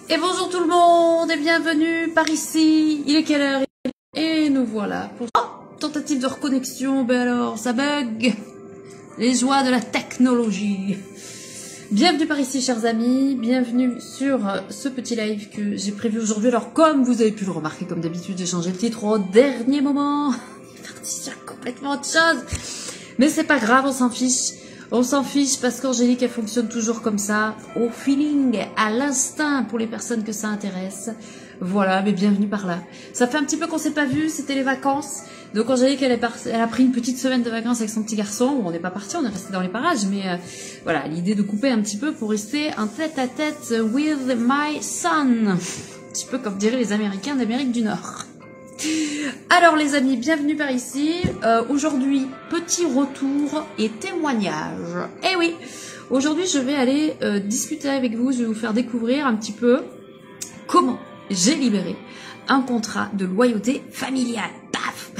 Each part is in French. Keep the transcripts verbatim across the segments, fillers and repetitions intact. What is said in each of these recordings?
Et bonjour tout le monde et bienvenue par ici. Il est quelle heure? Et nous voilà pour oh, tentative de reconnexion. Ben alors, ça bug. Les joies de la technologie. Bienvenue par ici, chers amis. Bienvenue sur ce petit live que j'ai prévu aujourd'hui. Alors, comme vous avez pu le remarquer, comme d'habitude, j'ai changé le titre au dernier moment. Il est parti sur complètement autre chose. Mais c'est pas grave, on s'en fiche. On s'en fiche parce qu'Angélique, elle fonctionne toujours comme ça, au feeling, à l'instinct pour les personnes que ça intéresse. Voilà, mais bienvenue par là. Ça fait un petit peu qu'on s'est pas vu, c'était les vacances. Donc Angélique, elle, est par... elle a pris une petite semaine de vacances avec son petit garçon. On n'est pas parti, on est resté dans les parages, mais euh, voilà, l'idée de couper un petit peu pour rester en tête à tête with my son. Un petit peu comme diraient les Américains d'Amérique du Nord. Alors les amis, bienvenue par ici. Euh, aujourd'hui, petit retour et témoignage. Eh oui, aujourd'hui je vais aller euh, discuter avec vous, je vais vous faire découvrir un petit peu comment j'ai libéré un contrat de loyauté familiale. Paf.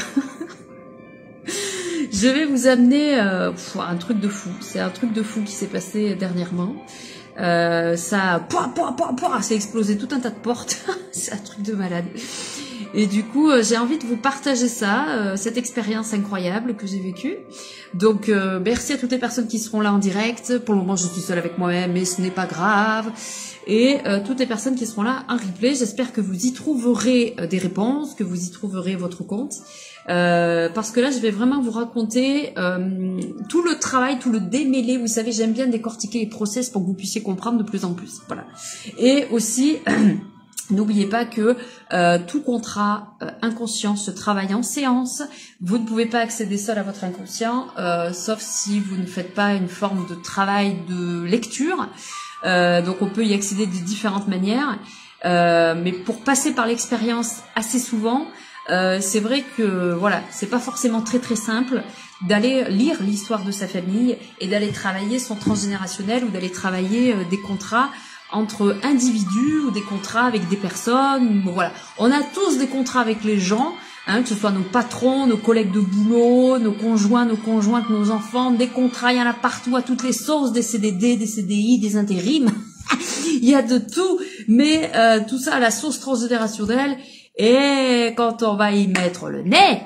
Je vais vous amener euh, pff, un truc de fou. C'est un truc de fou qui s'est passé dernièrement. Euh, ça, pouah, pouah, pouah, pouah, c'est explosé tout un tas de portes. C'est un truc de malade. Et du coup, euh, j'ai envie de vous partager ça, euh, cette expérience incroyable que j'ai vécue. Donc, euh, merci à toutes les personnes qui seront là en direct. Pour le moment, je suis seule avec moi-même, mais ce n'est pas grave. Et euh, toutes les personnes qui seront là en replay, j'espère que vous y trouverez euh, des réponses, que vous y trouverez votre compte. Euh, parce que là, je vais vraiment vous raconter euh, tout le travail, tout le démêlé. Vous savez, j'aime bien décortiquer les process pour que vous puissiez comprendre de plus en plus. Voilà. Et aussi... N'oubliez pas que euh, tout contrat euh, inconscient se travaille en séance. Vous ne pouvez pas accéder seul à votre inconscient, euh, sauf si vous ne faites pas une forme de travail de lecture. Euh, donc on peut y accéder de différentes manières. Euh, mais pour passer par l'expérience assez souvent, euh, c'est vrai que voilà, c'est pas forcément très très simple d'aller lire l'histoire de sa famille et d'aller travailler son transgénérationnel ou d'aller travailler euh, des contrats entre individus ou des contrats avec des personnes. Bon, voilà, on a tous des contrats avec les gens, hein, que ce soit nos patrons, nos collègues de boulot, nos conjoints, nos conjointes, nos enfants. Des contrats, il y en a partout à toutes les sauces, des C D D, des C D I, des intérims. Il y a de tout, mais euh, tout ça à la sauce transgénérationnelle. Et quand on va y mettre le nez,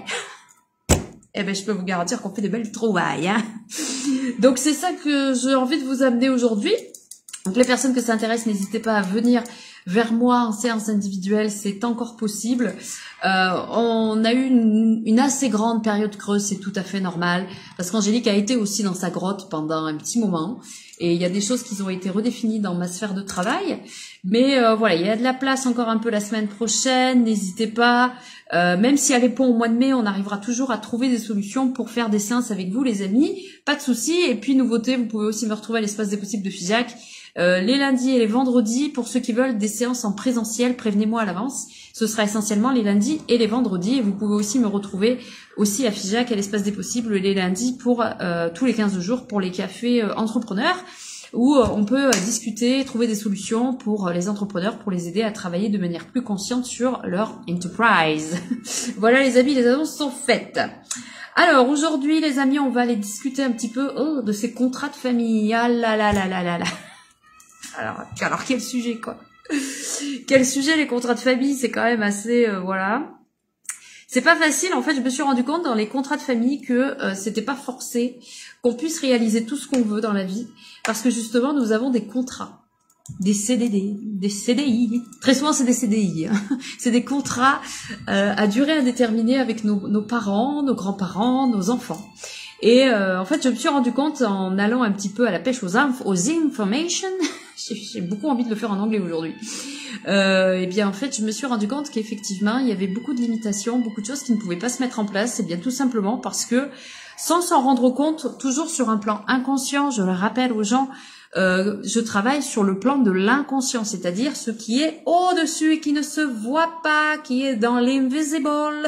eh ben je peux vous garantir qu'on fait des belles trouvailles. Hein. Donc c'est ça que j'ai envie de vous amener aujourd'hui. Donc les personnes que ça intéresse, n'hésitez pas à venir vers moi en séance individuelle, c'est encore possible. Euh, on a eu une, une assez grande période creuse, c'est tout à fait normal, parce qu'Angélique a été aussi dans sa grotte pendant un petit moment, et il y a des choses qui ont été redéfinies dans ma sphère de travail, mais euh, voilà, il y a de la place encore un peu la semaine prochaine, n'hésitez pas, euh, même si à les ponts au mois de mai, on arrivera toujours à trouver des solutions pour faire des séances avec vous les amis, pas de souci. Et puis nouveauté, vous pouvez aussi me retrouver à l'espace des possibles de Figeac, Euh, les lundis et les vendredis. Pour ceux qui veulent des séances en présentiel, prévenez-moi à l'avance. Ce sera essentiellement les lundis et les vendredis. Et vous pouvez aussi me retrouver aussi à Figeac, à l'espace des possibles, les lundis pour euh, tous les quinze jours pour les cafés euh, entrepreneurs, où euh, on peut euh, discuter, trouver des solutions pour euh, les entrepreneurs, pour les aider à travailler de manière plus consciente sur leur enterprise. Voilà les amis, les annonces sont faites. Alors aujourd'hui les amis, on va aller discuter un petit peu oh, de ces contrats de famille. Ah là là là là là là. Alors, alors quel sujet quoi. Quel sujet les contrats de famille, c'est quand même assez euh, voilà. C'est pas facile en fait, je me suis rendu compte dans les contrats de famille que euh, c'était pas forcé qu'on puisse réaliser tout ce qu'on veut dans la vie parce que justement nous avons des contrats, des C D D, des C D I. Très souvent c'est des C D I. Hein. C'est des contrats euh, à durée indéterminée avec nos, nos parents, nos grands-parents, nos enfants. Et euh, en fait, je me suis rendu compte en allant un petit peu à la pêche aux, inf aux information, j'ai beaucoup envie de le faire en anglais aujourd'hui, euh, et bien en fait, je me suis rendu compte qu'effectivement, il y avait beaucoup de limitations, beaucoup de choses qui ne pouvaient pas se mettre en place, et bien tout simplement parce que, sans s'en rendre compte, toujours sur un plan inconscient, je le rappelle aux gens, euh, je travaille sur le plan de l'inconscient, c'est-à-dire ce qui est au-dessus et qui ne se voit pas, qui est dans l'invisible.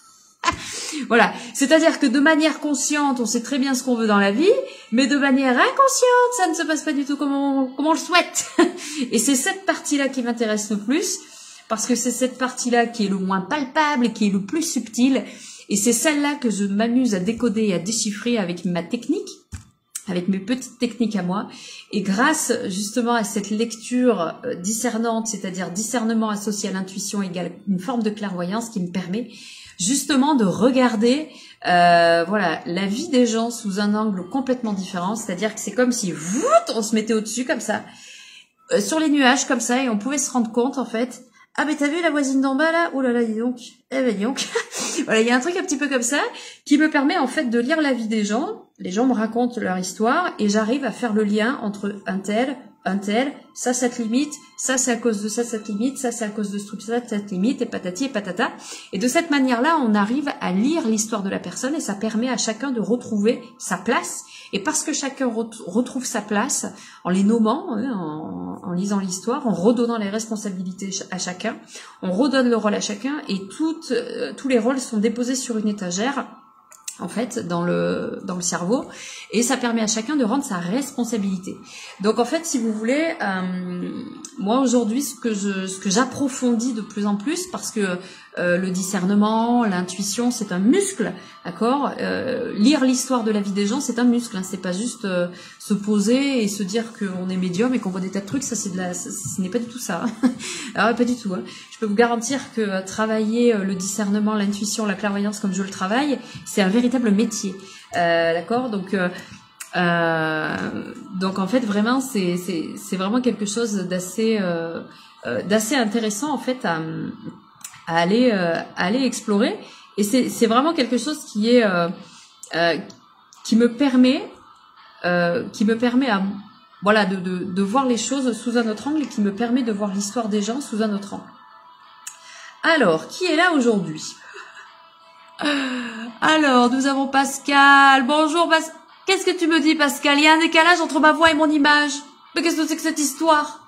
Voilà, c'est-à-dire que de manière consciente, on sait très bien ce qu'on veut dans la vie, mais de manière inconsciente, ça ne se passe pas du tout comme on, comme on le souhaite. Et c'est cette partie-là qui m'intéresse le plus, parce que c'est cette partie-là qui est le moins palpable et qui est le plus subtile, et c'est celle-là que je m'amuse à décoder et à déchiffrer avec ma technique. avec mes petites techniques à moi. Et grâce justement à cette lecture euh, discernante, c'est-à-dire discernement associé à l'intuition égale une forme de clairvoyance qui me permet justement de regarder euh, voilà, la vie des gens sous un angle complètement différent. C'est-à-dire que c'est comme si voûte, on se mettait au-dessus comme ça, euh, sur les nuages comme ça, et on pouvait se rendre compte en fait. Ah mais t'as vu la voisine d'en bas là? Oh là là, dis donc. Eh ben dis donc. Voilà, il y a un truc un petit peu comme ça qui me permet en fait de lire la vie des gens. Les gens me racontent leur histoire et j'arrive à faire le lien entre un tel, un tel, ça, cette limite, ça, c'est à cause de ça, cette limite, ça, c'est à cause de ce truc, ça, cette limite, et patati et patata. Et de cette manière-là, on arrive à lire l'histoire de la personne et ça permet à chacun de retrouver sa place. Et parce que chacun retrouve sa place, en les nommant, en, en lisant l'histoire, en redonnant les responsabilités à chacun, on redonne le rôle à chacun et toutes, euh, tous les rôles sont déposés sur une étagère, en fait, dans le dans le cerveau, et ça permet à chacun de rendre sa responsabilité. Donc en fait, si vous voulez, euh, moi aujourd'hui, ce que je ce que j'approfondis de plus en plus, parce que euh, le discernement, l'intuition, c'est un muscle, d'accord. Euh, lire l'histoire de la vie des gens, c'est un muscle, hein, c'est pas juste euh, se poser et se dire qu'on est médium et qu'on voit des tas de trucs, ça c'est de la, ça, ce n'est pas du tout ça. Alors pas du tout. Hein. Je peux vous garantir que euh, travailler euh, le discernement, l'intuition, la clairvoyance comme je le travaille, c'est un véritable métier, euh, d'accord. Donc euh, euh, donc en fait vraiment c'est c'est c'est vraiment quelque chose d'assez euh, euh, d'assez intéressant en fait à à aller euh, à aller explorer, et c'est c'est vraiment quelque chose qui est euh, euh, qui me permet euh, qui me permet à voilà de, de de voir les choses sous un autre angle et qui me permet de voir l'histoire des gens sous un autre angle. Alors, qui est là aujourd'hui? Alors, nous avons Pascal. Bonjour Pascal. Qu'est-ce que tu me dis Pascal? Il y a un décalage entre ma voix et mon image. Mais qu'est-ce que c'est que cette histoire?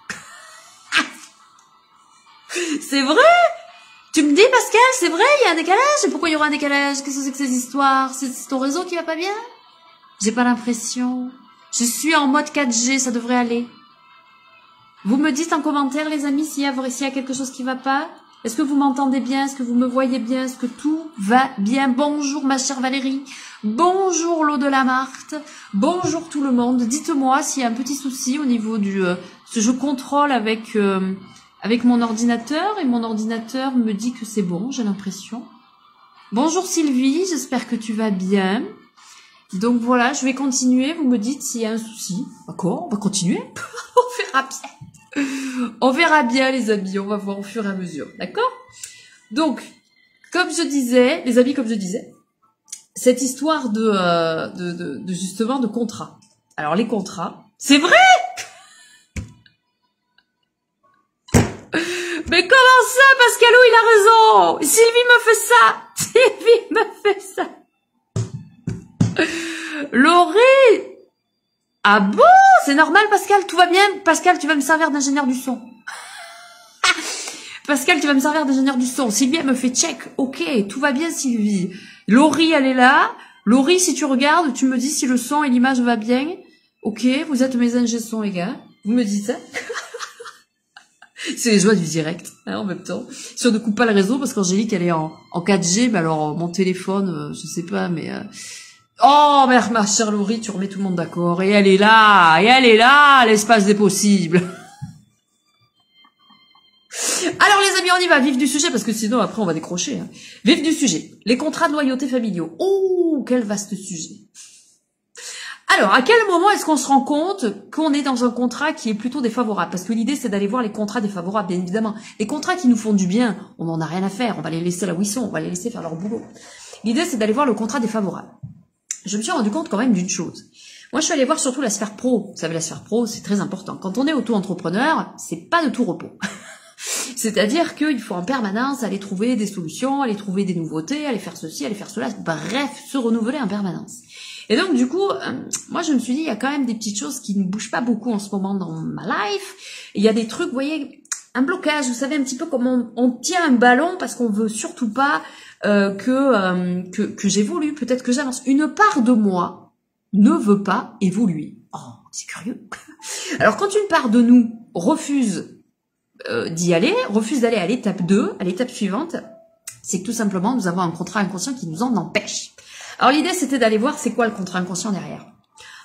C'est vrai? Tu me dis Pascal, c'est vrai, il y a un décalage? Et pourquoi il y aura un décalage? Qu'est-ce que c'est que cette histoire? C'est ton réseau qui va pas bien? J'ai pas l'impression. Je suis en mode quatre G, ça devrait aller. Vous me dites en commentaire les amis s'il y a, s'il y a quelque chose qui va pas? Est-ce que vous m'entendez bien? Est-ce que vous me voyez bien? Est-ce que tout va bien? Bonjour ma chère Valérie. Bonjour l'eau de la Marthe. Bonjour tout le monde. Dites-moi s'il y a un petit souci au niveau du... Euh, ce je contrôle avec, euh, avec mon ordinateur et mon ordinateur me dit que c'est bon, j'ai l'impression. Bonjour Sylvie, j'espère que tu vas bien. Donc voilà, je vais continuer. Vous me dites s'il y a un souci. D'accord, on va continuer. On verra bien. On verra bien les amis, on va voir au fur et à mesure, d'accord? Donc, comme je disais, les amis, comme je disais, cette histoire de, euh, de, de, de justement de contrat. Alors les contrats, c'est vrai. Mais comment ça, Pascalou, il a raison. Sylvie me fait ça. Sylvie me fait ça. Laurie. Ah bon, c'est normal Pascal, tout va bien? Pascal, tu vas me servir d'ingénieur du son. Pascal, tu vas me servir d'ingénieur du son. Sylvie, elle me fait check. Ok, tout va bien Sylvie. Laurie, elle est là. Laurie, si tu regardes, tu me dis si le son et l'image va bien. Ok, vous êtes mes ingé son les gars. Vous me dites ça. C'est les joies du direct, hein, en même temps. Si on ne coupe pas le réseau, parce qu'Angélique, elle est en, en quatre G, mais alors mon téléphone, euh, je sais pas, mais... Euh... Oh, merde, ma chère Laurie, tu remets tout le monde d'accord. Et elle est là, et elle est là, l'espace des possibles. Alors les amis, on y va, vif du sujet, parce que sinon après on va décrocher. Hein. Vif du sujet, les contrats de loyauté familiaux. Oh, quel vaste sujet. Alors, à quel moment est-ce qu'on se rend compte qu'on est dans un contrat qui est plutôt défavorable? Parce que l'idée, c'est d'aller voir les contrats défavorables, bien évidemment. Les contrats qui nous font du bien, on n'en a rien à faire, on va les laisser là où ils sont, on va les laisser faire leur boulot. L'idée, c'est d'aller voir le contrat défavorable. Je me suis rendu compte quand même d'une chose. Moi, je suis allée voir surtout la sphère pro. Vous savez, la sphère pro, c'est très important. Quand on est auto-entrepreneur, c'est pas de tout repos. C'est-à-dire qu'il faut en permanence aller trouver des solutions, aller trouver des nouveautés, aller faire ceci, aller faire cela, bref, se renouveler en permanence. Et donc, du coup, euh, moi, je me suis dit, il y a quand même des petites choses qui ne bougent pas beaucoup en ce moment dans ma life. Il y a des trucs, vous voyez, un blocage, vous savez, un petit peu comme on, on tient un ballon parce qu'on veut surtout pas euh, que, euh, que, que j'évolue, peut-être que j'avance. Une part de moi ne veut pas évoluer. Oh, c'est curieux. Alors, quand une part de nous refuse euh, d'y aller, refuse d'aller à l'étape deux, à l'étape suivante, c'est que tout simplement, nous avons un contrat inconscient qui nous en empêche. Alors l'idée, c'était d'aller voir c'est quoi le contrat inconscient derrière.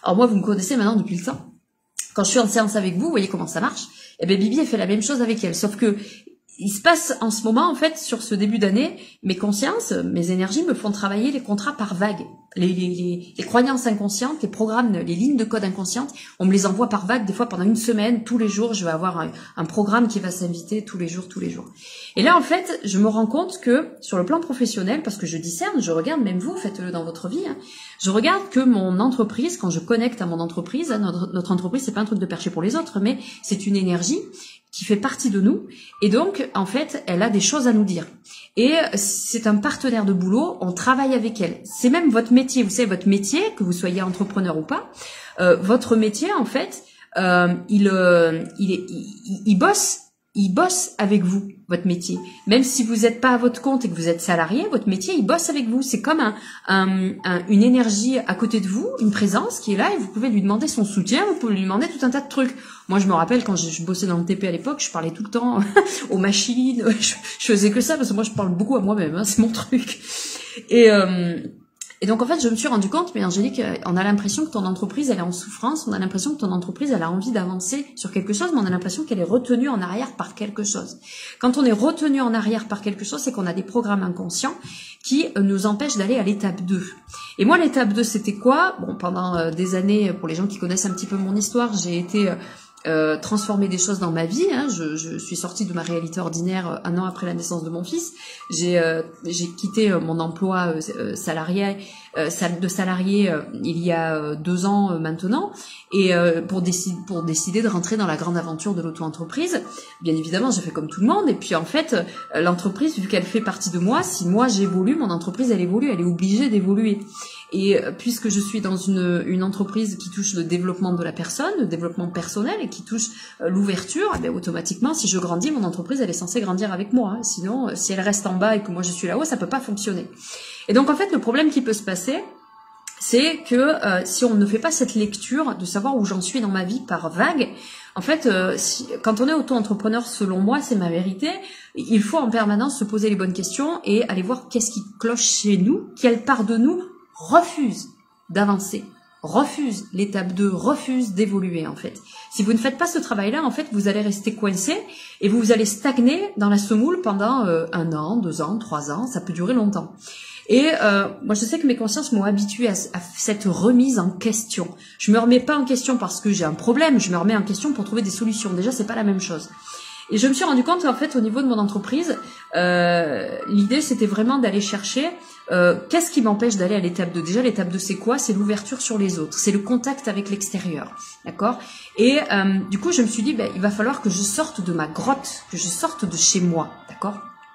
Alors moi, vous me connaissez maintenant depuis le temps. Quand je suis en séance avec vous, vous voyez comment ça marche. Et bien Bibi, elle fait la même chose avec elle. Sauf que il se passe en ce moment, en fait, sur ce début d'année, mes consciences, mes énergies me font travailler les contrats par vagues. Les, les, les, les croyances inconscientes, les programmes, les lignes de code inconscientes, on me les envoie par vagues, des fois pendant une semaine, tous les jours, je vais avoir un, un programme qui va s'inviter tous les jours, tous les jours. Et là, en fait, je me rends compte que, sur le plan professionnel, parce que je discerne, je regarde, même vous, faites-le dans votre vie, hein, je regarde que mon entreprise, quand je connecte à mon entreprise, hein, notre, notre entreprise, c'est pas un truc de percher pour les autres, mais c'est une énergie qui fait partie de nous, et donc, en fait, elle a des choses à nous dire. Et c'est un partenaire de boulot, on travaille avec elle. C'est même votre métier, vous savez, votre métier, que vous soyez entrepreneur ou pas, euh, votre métier, en fait, euh, il, euh, il, est, il, il bosse, il bosse avec vous, votre métier. Même si vous n'êtes pas à votre compte et que vous êtes salarié, votre métier, il bosse avec vous. C'est comme un, un, un, une énergie à côté de vous, une présence qui est là, et vous pouvez lui demander son soutien, vous pouvez lui demander tout un tas de trucs. Moi, je me rappelle quand je, je bossais dans le T P à l'époque, je parlais tout le temps aux machines, je, je faisais que ça, parce que moi, je parle beaucoup à moi-même, hein, c'est mon truc. Et... Euh, Et donc, en fait, je me suis rendu compte, mais Angélique, on a l'impression que ton entreprise, elle est en souffrance, on a l'impression que ton entreprise, elle a envie d'avancer sur quelque chose, mais on a l'impression qu'elle est retenue en arrière par quelque chose. Quand on est retenu en arrière par quelque chose, c'est qu'on a des programmes inconscients qui nous empêchent d'aller à l'étape deux. Et moi, l'étape deux, c'était quoi? Bon, pendant des années, pour les gens qui connaissent un petit peu mon histoire, j'ai été... Euh, transformer des choses dans ma vie, hein. je, je suis sortie de ma réalité ordinaire un an après la naissance de mon fils. J'ai euh, j'ai quitté euh, mon emploi euh, salarié, euh, de salarié euh, il y a euh, deux ans euh, maintenant, et euh, pour décider pour décider de rentrer dans la grande aventure de l'auto-entreprise. Bien évidemment, j'ai fait comme tout le monde, et puis en fait, euh, l'entreprise, vu qu'elle fait partie de moi, si moi j'évolue, mon entreprise elle évolue, elle est obligée d'évoluer. Et puisque je suis dans une, une entreprise qui touche le développement de la personne, le développement personnel, et qui touche l'ouverture, eh bien, automatiquement, si je grandis, mon entreprise, elle est censée grandir avec moi. Hein. Sinon, si elle reste en bas et que moi je suis là-haut, ça peut pas fonctionner. Et donc, en fait, le problème qui peut se passer, c'est que euh, si on ne fait pas cette lecture de savoir où j'en suis dans ma vie par vague, en fait, euh, si, quand on est auto-entrepreneur, selon moi, c'est ma vérité, il faut en permanence se poser les bonnes questions et aller voir qu'est-ce qui cloche chez nous, quelle part de nous refuse d'avancer, refuse l'étape deux, refuse d'évoluer en fait. Si vous ne faites pas ce travail-là, en fait, vous allez rester coincé et vous allez stagner dans la semoule pendant euh, un an, deux ans, trois ans, ça peut durer longtemps. Et euh, moi, je sais que mes consciences m'ont habituée à, à cette remise en question. Je me remets pas en question parce que j'ai un problème, je me remets en question pour trouver des solutions. Déjà, c'est pas la même chose. Et je me suis rendu compte qu'en fait, au niveau de mon entreprise, euh, l'idée, c'était vraiment d'aller chercher euh, qu'est-ce qui m'empêche d'aller à l'étape deux. Déjà, l'étape deux, c'est quoi? C'est l'ouverture sur les autres, c'est le contact avec l'extérieur, d'accord? Et euh, du coup, je me suis dit, ben, il va falloir que je sorte de ma grotte, que je sorte de chez moi, d'accord?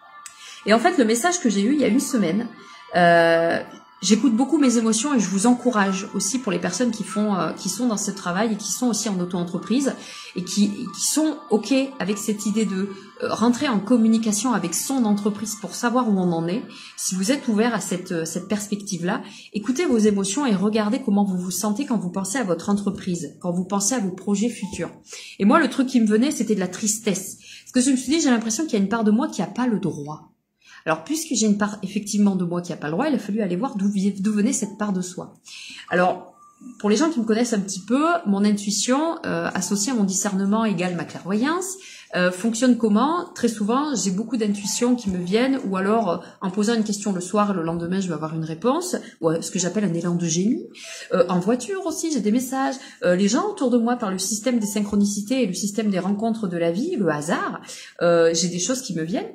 Et en fait, le message que j'ai eu il y a une semaine, euh, j'écoute beaucoup mes émotions et je vous encourage aussi pour les personnes qui font, euh, qui sont dans ce travail et qui sont aussi en auto-entreprise et qui, qui sont ok avec cette idée de euh, rentrer en communication avec son entreprise pour savoir où on en est. Si vous êtes ouvert à cette, euh, cette perspective-là, écoutez vos émotions et regardez comment vous vous sentez quand vous pensez à votre entreprise, quand vous pensez à vos projets futurs. Et moi, le truc qui me venait, c'était de la tristesse. Parce que je me suis dit, j'ai l'impression qu'il y a une part de moi qui n'a pas le droit. Alors, puisque j'ai une part effectivement de moi qui n'a pas le droit, il a fallu aller voir d'où d'où venait cette part de soi. Alors, pour les gens qui me connaissent un petit peu, mon intuition, euh, associée à mon discernement égale ma clairvoyance, euh, fonctionne comment? Très souvent, j'ai beaucoup d'intuitions qui me viennent, ou alors, euh, en posant une question le soir, le lendemain, je vais avoir une réponse, ou euh, ce que j'appelle un élan de génie. Euh, en voiture aussi, j'ai des messages. Euh, les gens autour de moi, par le système des synchronicités et le système des rencontres de la vie, le hasard, euh, j'ai des choses qui me viennent.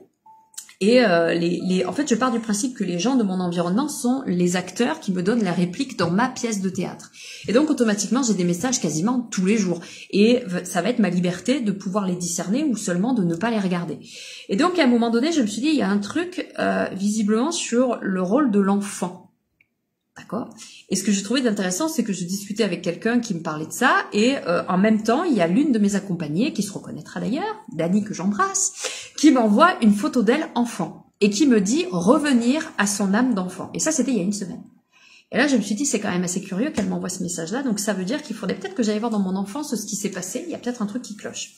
Et euh, les, les, en fait, je pars du principe que les gens de mon environnement sont les acteurs qui me donnent la réplique dans ma pièce de théâtre. Et donc, automatiquement, j'ai des messages quasiment tous les jours. Et ça va être ma liberté de pouvoir les discerner ou seulement de ne pas les regarder. Et donc, à un moment donné, je me suis dit, il y a un truc euh, visiblement sur le rôle de l'enfant. D'accord? Et ce que j'ai trouvé d'intéressant, c'est que je discutais avec quelqu'un qui me parlait de ça, et euh, en même temps, il y a l'une de mes accompagnées, qui se reconnaîtra d'ailleurs, Dani que j'embrasse, qui m'envoie une photo d'elle enfant, et qui me dit revenir à son âme d'enfant. Et ça, c'était il y a une semaine. Et là, je me suis dit, c'est quand même assez curieux qu'elle m'envoie ce message-là, donc ça veut dire qu'il faudrait peut-être que j'aille voir dans mon enfance ce qui s'est passé, il y a peut-être un truc qui cloche.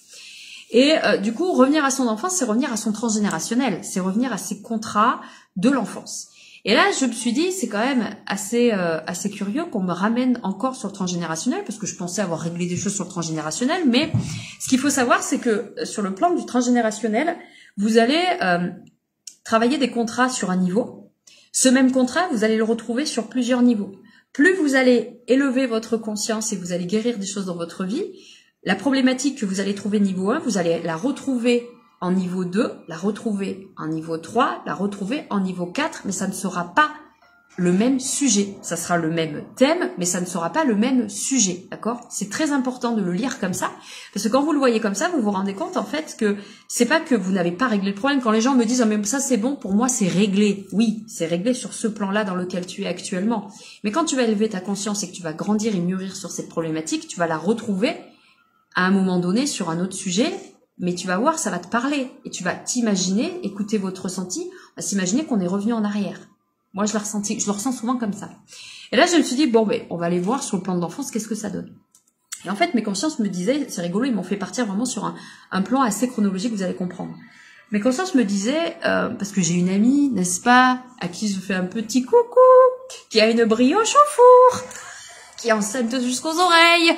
Et euh, du coup, revenir à son enfance, c'est revenir à son transgénérationnel, c'est revenir à ses contrats de l'enfance. Et là, je me suis dit, c'est quand même assez euh, assez curieux qu'on me ramène encore sur le transgénérationnel, parce que je pensais avoir réglé des choses sur le transgénérationnel, mais ce qu'il faut savoir, c'est que sur le plan du transgénérationnel, vous allez euh, travailler des contrats sur un niveau. Ce même contrat, vous allez le retrouver sur plusieurs niveaux. Plus vous allez élever votre conscience et vous allez guérir des choses dans votre vie, la problématique que vous allez trouver niveau un, vous allez la retrouver en niveau deux, la retrouver en niveau trois, la retrouver en niveau quatre, mais ça ne sera pas le même sujet. Ça sera le même thème, mais ça ne sera pas le même sujet, d'accord? C'est très important de le lire comme ça, parce que quand vous le voyez comme ça, vous vous rendez compte en fait que c'est pas que vous n'avez pas réglé le problème. Quand les gens me disent « Ah, mais ça c'est bon, pour moi c'est réglé », oui, c'est réglé sur ce plan-là dans lequel tu es actuellement. Mais quand tu vas élever ta conscience et que tu vas grandir et mûrir sur cette problématique, tu vas la retrouver à un moment donné sur un autre sujet. Mais tu vas voir, ça va te parler. Et tu vas t'imaginer, écouter votre ressenti, on va s'imaginer qu'on est revenu en arrière. Moi, je l'ai ressenti, je le ressens souvent comme ça. Et là, je me suis dit, bon, ben, on va aller voir sur le plan de l'enfance, qu'est-ce que ça donne. Et en fait, mes consciences me disaient, c'est rigolo, ils m'ont fait partir vraiment sur un, un plan assez chronologique, vous allez comprendre. Mes consciences me disaient, euh, parce que j'ai une amie, n'est-ce pas, à qui je fais un petit coucou, qui a une brioche au four, qui est enceinte jusqu'aux oreilles.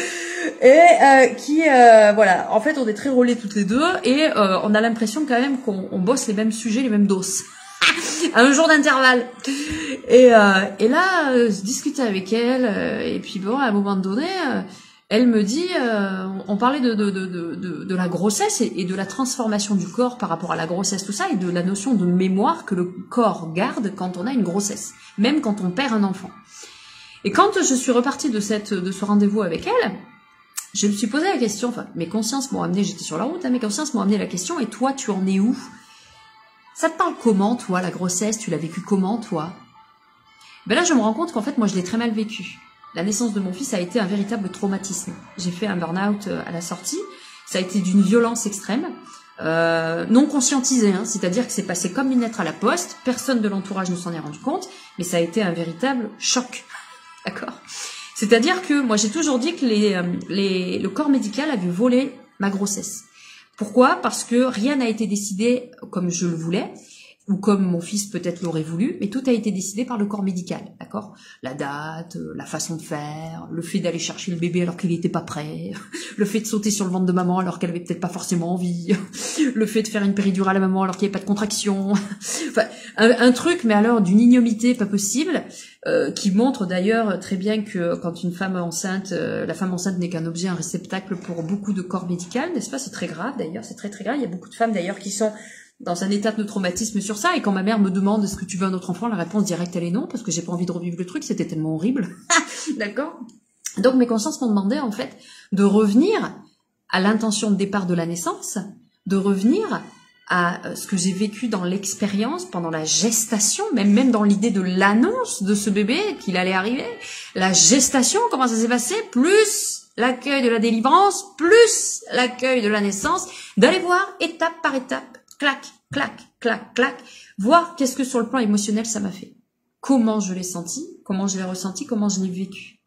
Et euh, qui, euh, voilà, en fait, on est très relais toutes les deux et euh, on a l'impression quand même qu'on on bosse les mêmes sujets, les mêmes doses, à un jour d'intervalle. Et, euh, et là, euh, je discutais avec elle euh, et puis bon, à un moment donné, euh, elle me dit, euh, on parlait de, de, de, de, de la grossesse et, et de la transformation du corps par rapport à la grossesse, tout ça, et de la notion de mémoire que le corps garde quand on a une grossesse, même quand on perd un enfant. Et quand je suis repartie de, cette, de ce rendez-vous avec elle, je me suis posé la question, enfin, mes consciences m'ont amené, j'étais sur la route, hein, mes consciences m'ont amené la question, et toi, tu en es où? Ça te parle comment, toi, la grossesse? Tu l'as vécu comment, toi? Ben là, je me rends compte qu'en fait, moi, je l'ai très mal vécu. La naissance de mon fils a été un véritable traumatisme. J'ai fait un burn-out à la sortie, ça a été d'une violence extrême, euh, non conscientisée, hein, c'est-à-dire que c'est passé comme une lettre à la poste, personne de l'entourage ne s'en est rendu compte, mais ça a été un véritable choc, d'accord? C'est-à-dire que moi, j'ai toujours dit que les, les, le corps médical avait volé ma grossesse. Pourquoi? Parce que rien n'a été décidé comme je le voulais, ou comme mon fils peut-être l'aurait voulu, mais tout a été décidé par le corps médical, d'accord? La date, la façon de faire, le fait d'aller chercher le bébé alors qu'il n'était pas prêt, le fait de sauter sur le ventre de maman alors qu'elle avait peut-être pas forcément envie, le fait de faire une péridurale à maman alors qu'il n'y avait pas de contraction, enfin, un, un truc, mais alors d'une ignomité pas possible, euh, qui montre d'ailleurs très bien que quand une femme enceinte, euh, la femme enceinte n'est qu'un objet, un réceptacle pour beaucoup de corps médical, n'est-ce pas? C'est très grave d'ailleurs, c'est très très grave, il y a beaucoup de femmes d'ailleurs qui sont dans un état de traumatisme sur ça, et quand ma mère me demande est-ce que tu veux un autre enfant, la réponse directe elle est non, parce que j'ai pas envie de revivre le truc, c'était tellement horrible. D'accord? Donc mes consciences m'ont demandé en fait de revenir à l'intention de départ de la naissance, de revenir à ce que j'ai vécu dans l'expérience, pendant la gestation, même même dans l'idée de l'annonce de ce bébé, qu'il allait arriver, la gestation, comment ça s'est passé, plus l'accueil de la délivrance, plus l'accueil de la naissance, d'aller voir étape par étape, clac, clac, clac, clac, voir qu'est-ce que sur le plan émotionnel ça m'a fait. Comment je l'ai senti, comment je l'ai ressenti, comment je l'ai vécu.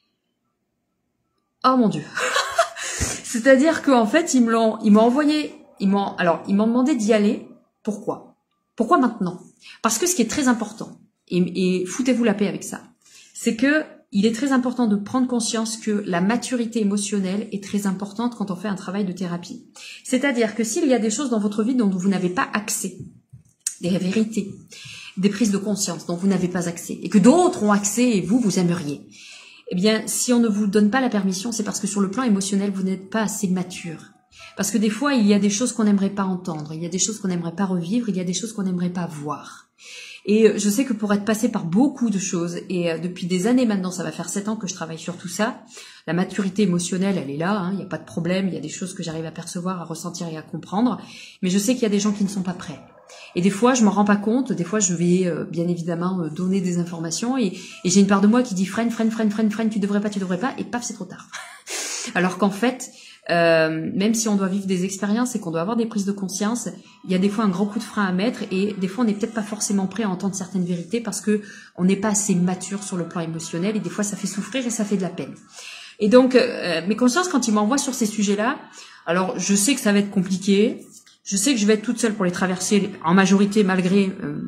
Oh mon Dieu. C'est-à-dire qu'en fait, ils me l'ont, ils m'ont envoyé, ils m'ont, alors, ils m'ont demandé d'y aller. Pourquoi? Pourquoi maintenant? Parce que ce qui est très important, et, et foutez-vous la paix avec ça, c'est que il est très important de prendre conscience que la maturité émotionnelle est très importante quand on fait un travail de thérapie. C'est-à-dire que s'il y a des choses dans votre vie dont vous n'avez pas accès, des vérités, des prises de conscience dont vous n'avez pas accès, et que d'autres ont accès et vous, vous aimeriez, eh bien, si on ne vous donne pas la permission, c'est parce que sur le plan émotionnel, vous n'êtes pas assez mature. Parce que des fois, il y a des choses qu'on n'aimerait pas entendre, il y a des choses qu'on n'aimerait pas revivre, il y a des choses qu'on n'aimerait pas voir. Et je sais que pour être passé par beaucoup de choses, et depuis des années maintenant, ça va faire sept ans que je travaille sur tout ça, la maturité émotionnelle, elle est là, hein, il n'y a pas de problème, il y a des choses que j'arrive à percevoir, à ressentir et à comprendre, mais je sais qu'il y a des gens qui ne sont pas prêts. Et des fois, je m'en rends pas compte, des fois, je vais euh, bien évidemment euh, donner des informations, et, et j'ai une part de moi qui dit freine, freine, freine, freine, freine, tu devrais pas, tu devrais pas, et paf, c'est trop tard. Alors qu'en fait, Euh, même si on doit vivre des expériences et qu'on doit avoir des prises de conscience, il y a des fois un grand coup de frein à mettre, et des fois on n'est peut-être pas forcément prêt à entendre certaines vérités parce que on n'est pas assez mature sur le plan émotionnel, et des fois ça fait souffrir et ça fait de la peine. Et donc euh, mes consciences, quand ils m'envoient sur ces sujets-là, alors je sais que ça va être compliqué, je sais que je vais être toute seule pour les traverser en majorité, malgré euh,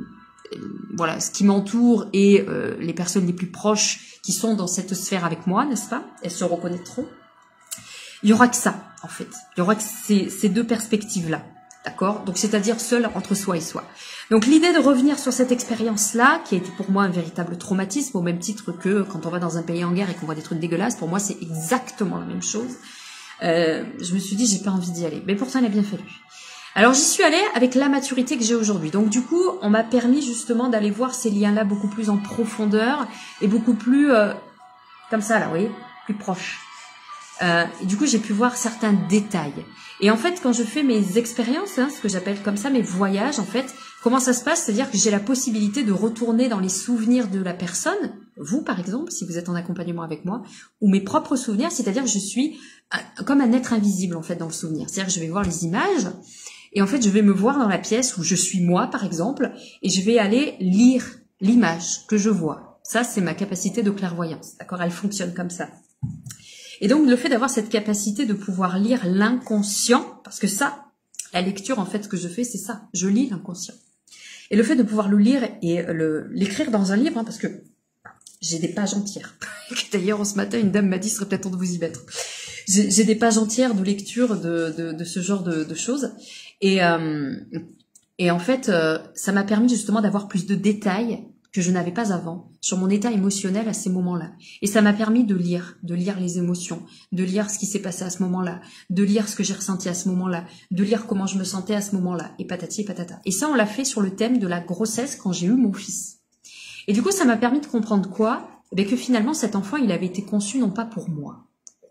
voilà, ce qui m'entoure et euh, les personnes les plus proches qui sont dans cette sphère avec moi, n'est-ce pas? Elles se reconnaîtront. Il y aura que ça, en fait. Il y aura que ces, ces deux perspectives-là. D'accord? Donc, c'est-à-dire seul entre soi et soi. Donc, l'idée de revenir sur cette expérience-là, qui a été pour moi un véritable traumatisme, au même titre que quand on va dans un pays en guerre et qu'on voit des trucs dégueulasses, pour moi, c'est exactement la même chose. Euh, je me suis dit, j'ai pas envie d'y aller. Mais pourtant, il a bien fallu. Alors, j'y suis allée avec la maturité que j'ai aujourd'hui. Donc, du coup, on m'a permis justement d'aller voir ces liens-là beaucoup plus en profondeur et beaucoup plus, euh, comme ça, là, vous voyez, plus proche. Euh, et du coup, j'ai pu voir certains détails. Et en fait, quand je fais mes expériences, hein, ce que j'appelle comme ça mes voyages, en fait, comment ça se passe? C'est-à-dire que j'ai la possibilité de retourner dans les souvenirs de la personne, vous par exemple, si vous êtes en accompagnement avec moi, ou mes propres souvenirs, c'est-à-dire que je suis un, comme un être invisible en fait dans le souvenir. C'est-à-dire que je vais voir les images, et en fait, je vais me voir dans la pièce où je suis moi, par exemple, et je vais aller lire l'image que je vois. Ça, c'est ma capacité de clairvoyance, d'accord? Elle fonctionne comme ça. Et donc, le fait d'avoir cette capacité de pouvoir lire l'inconscient, parce que ça, la lecture, en fait, ce que je fais, c'est ça. Je lis l'inconscient. Et le fait de pouvoir le lire et le l'écrire dans un livre, hein, parce que j'ai des pages entières. D'ailleurs, ce matin, une dame m'a dit, ce serait peut-être temps de vous y mettre. J'ai des pages entières de lecture de, de, de ce genre de, de choses. Et, euh, et en fait, euh, ça m'a permis justement d'avoir plus de détails que je n'avais pas avant sur mon état émotionnel à ces moments-là. Et ça m'a permis de lire, de lire les émotions, de lire ce qui s'est passé à ce moment-là, de lire ce que j'ai ressenti à ce moment-là, de lire comment je me sentais à ce moment-là, et patati et patata. Et ça, on l'a fait sur le thème de la grossesse quand j'ai eu mon fils. Et du coup, ça m'a permis de comprendre quoi? Eh bien, que finalement, cet enfant, il avait été conçu non pas pour moi.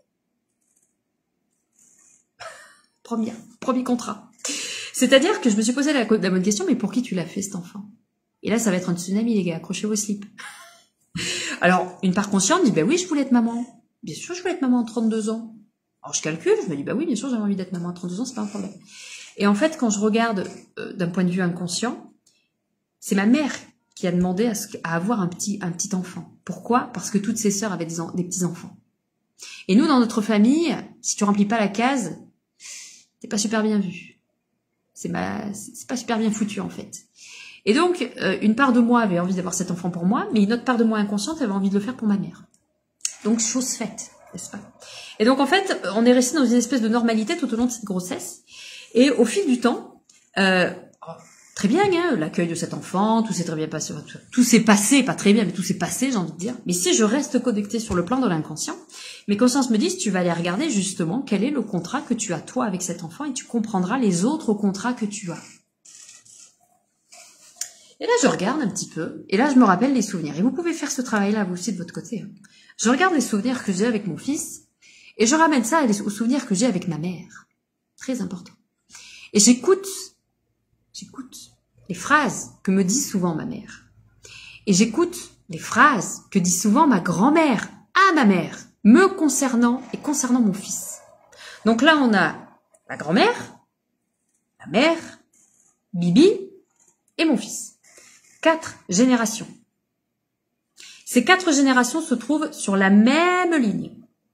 Premier, premier contrat. C'est-à-dire que je me suis posé la, la bonne question, mais pour qui tu l'as fait, cet enfant? Et là, ça va être un tsunami, les gars, accrochez vos slips. Alors, une part consciente dit, bah oui, je voulais être maman. Bien sûr, je voulais être maman à trente-deux ans. Alors, je calcule, je me dis, bah oui, bien sûr, j'avais envie d'être maman à trente-deux ans, c'est pas un problème. Et en fait, quand je regarde euh, d'un point de vue inconscient, c'est ma mère qui a demandé à, ce, à avoir un petit, un petit enfant. Pourquoi? Parce que toutes ses sœurs avaient des, des petits-enfants. Et nous, dans notre famille, si tu remplis pas la case, t'es pas super bien vu. C'est ma, c'est pas super bien foutu, en fait. Et donc, euh, une part de moi avait envie d'avoir cet enfant pour moi, mais une autre part de moi inconsciente avait envie de le faire pour ma mère. Donc, chose faite, n'est-ce pas? Et donc, en fait, on est resté dans une espèce de normalité tout au long de cette grossesse. Et au fil du temps, euh, très bien, hein, l'accueil de cet enfant, tout s'est très bien passé, tout, tout s'est passé, pas très bien, mais tout s'est passé, j'ai envie de dire. Mais si je reste connectée sur le plan de l'inconscient, mes consciences me disent, tu vas aller regarder justement quel est le contrat que tu as toi avec cet enfant et tu comprendras les autres contrats que tu as. Et là, je regarde un petit peu, et là, je me rappelle les souvenirs. Et vous pouvez faire ce travail-là, vous aussi, de votre côté. Je regarde les souvenirs que j'ai avec mon fils, et je ramène ça aux souvenirs que j'ai avec ma mère. Très important. Et j'écoute, j'écoute les phrases que me dit souvent ma mère. Et j'écoute les phrases que dit souvent ma grand-mère à ma mère, me concernant et concernant mon fils. Donc là, on a ma grand-mère, ma mère, Bibi et mon fils. Quatre générations. Ces quatre générations se trouvent sur la même ligne.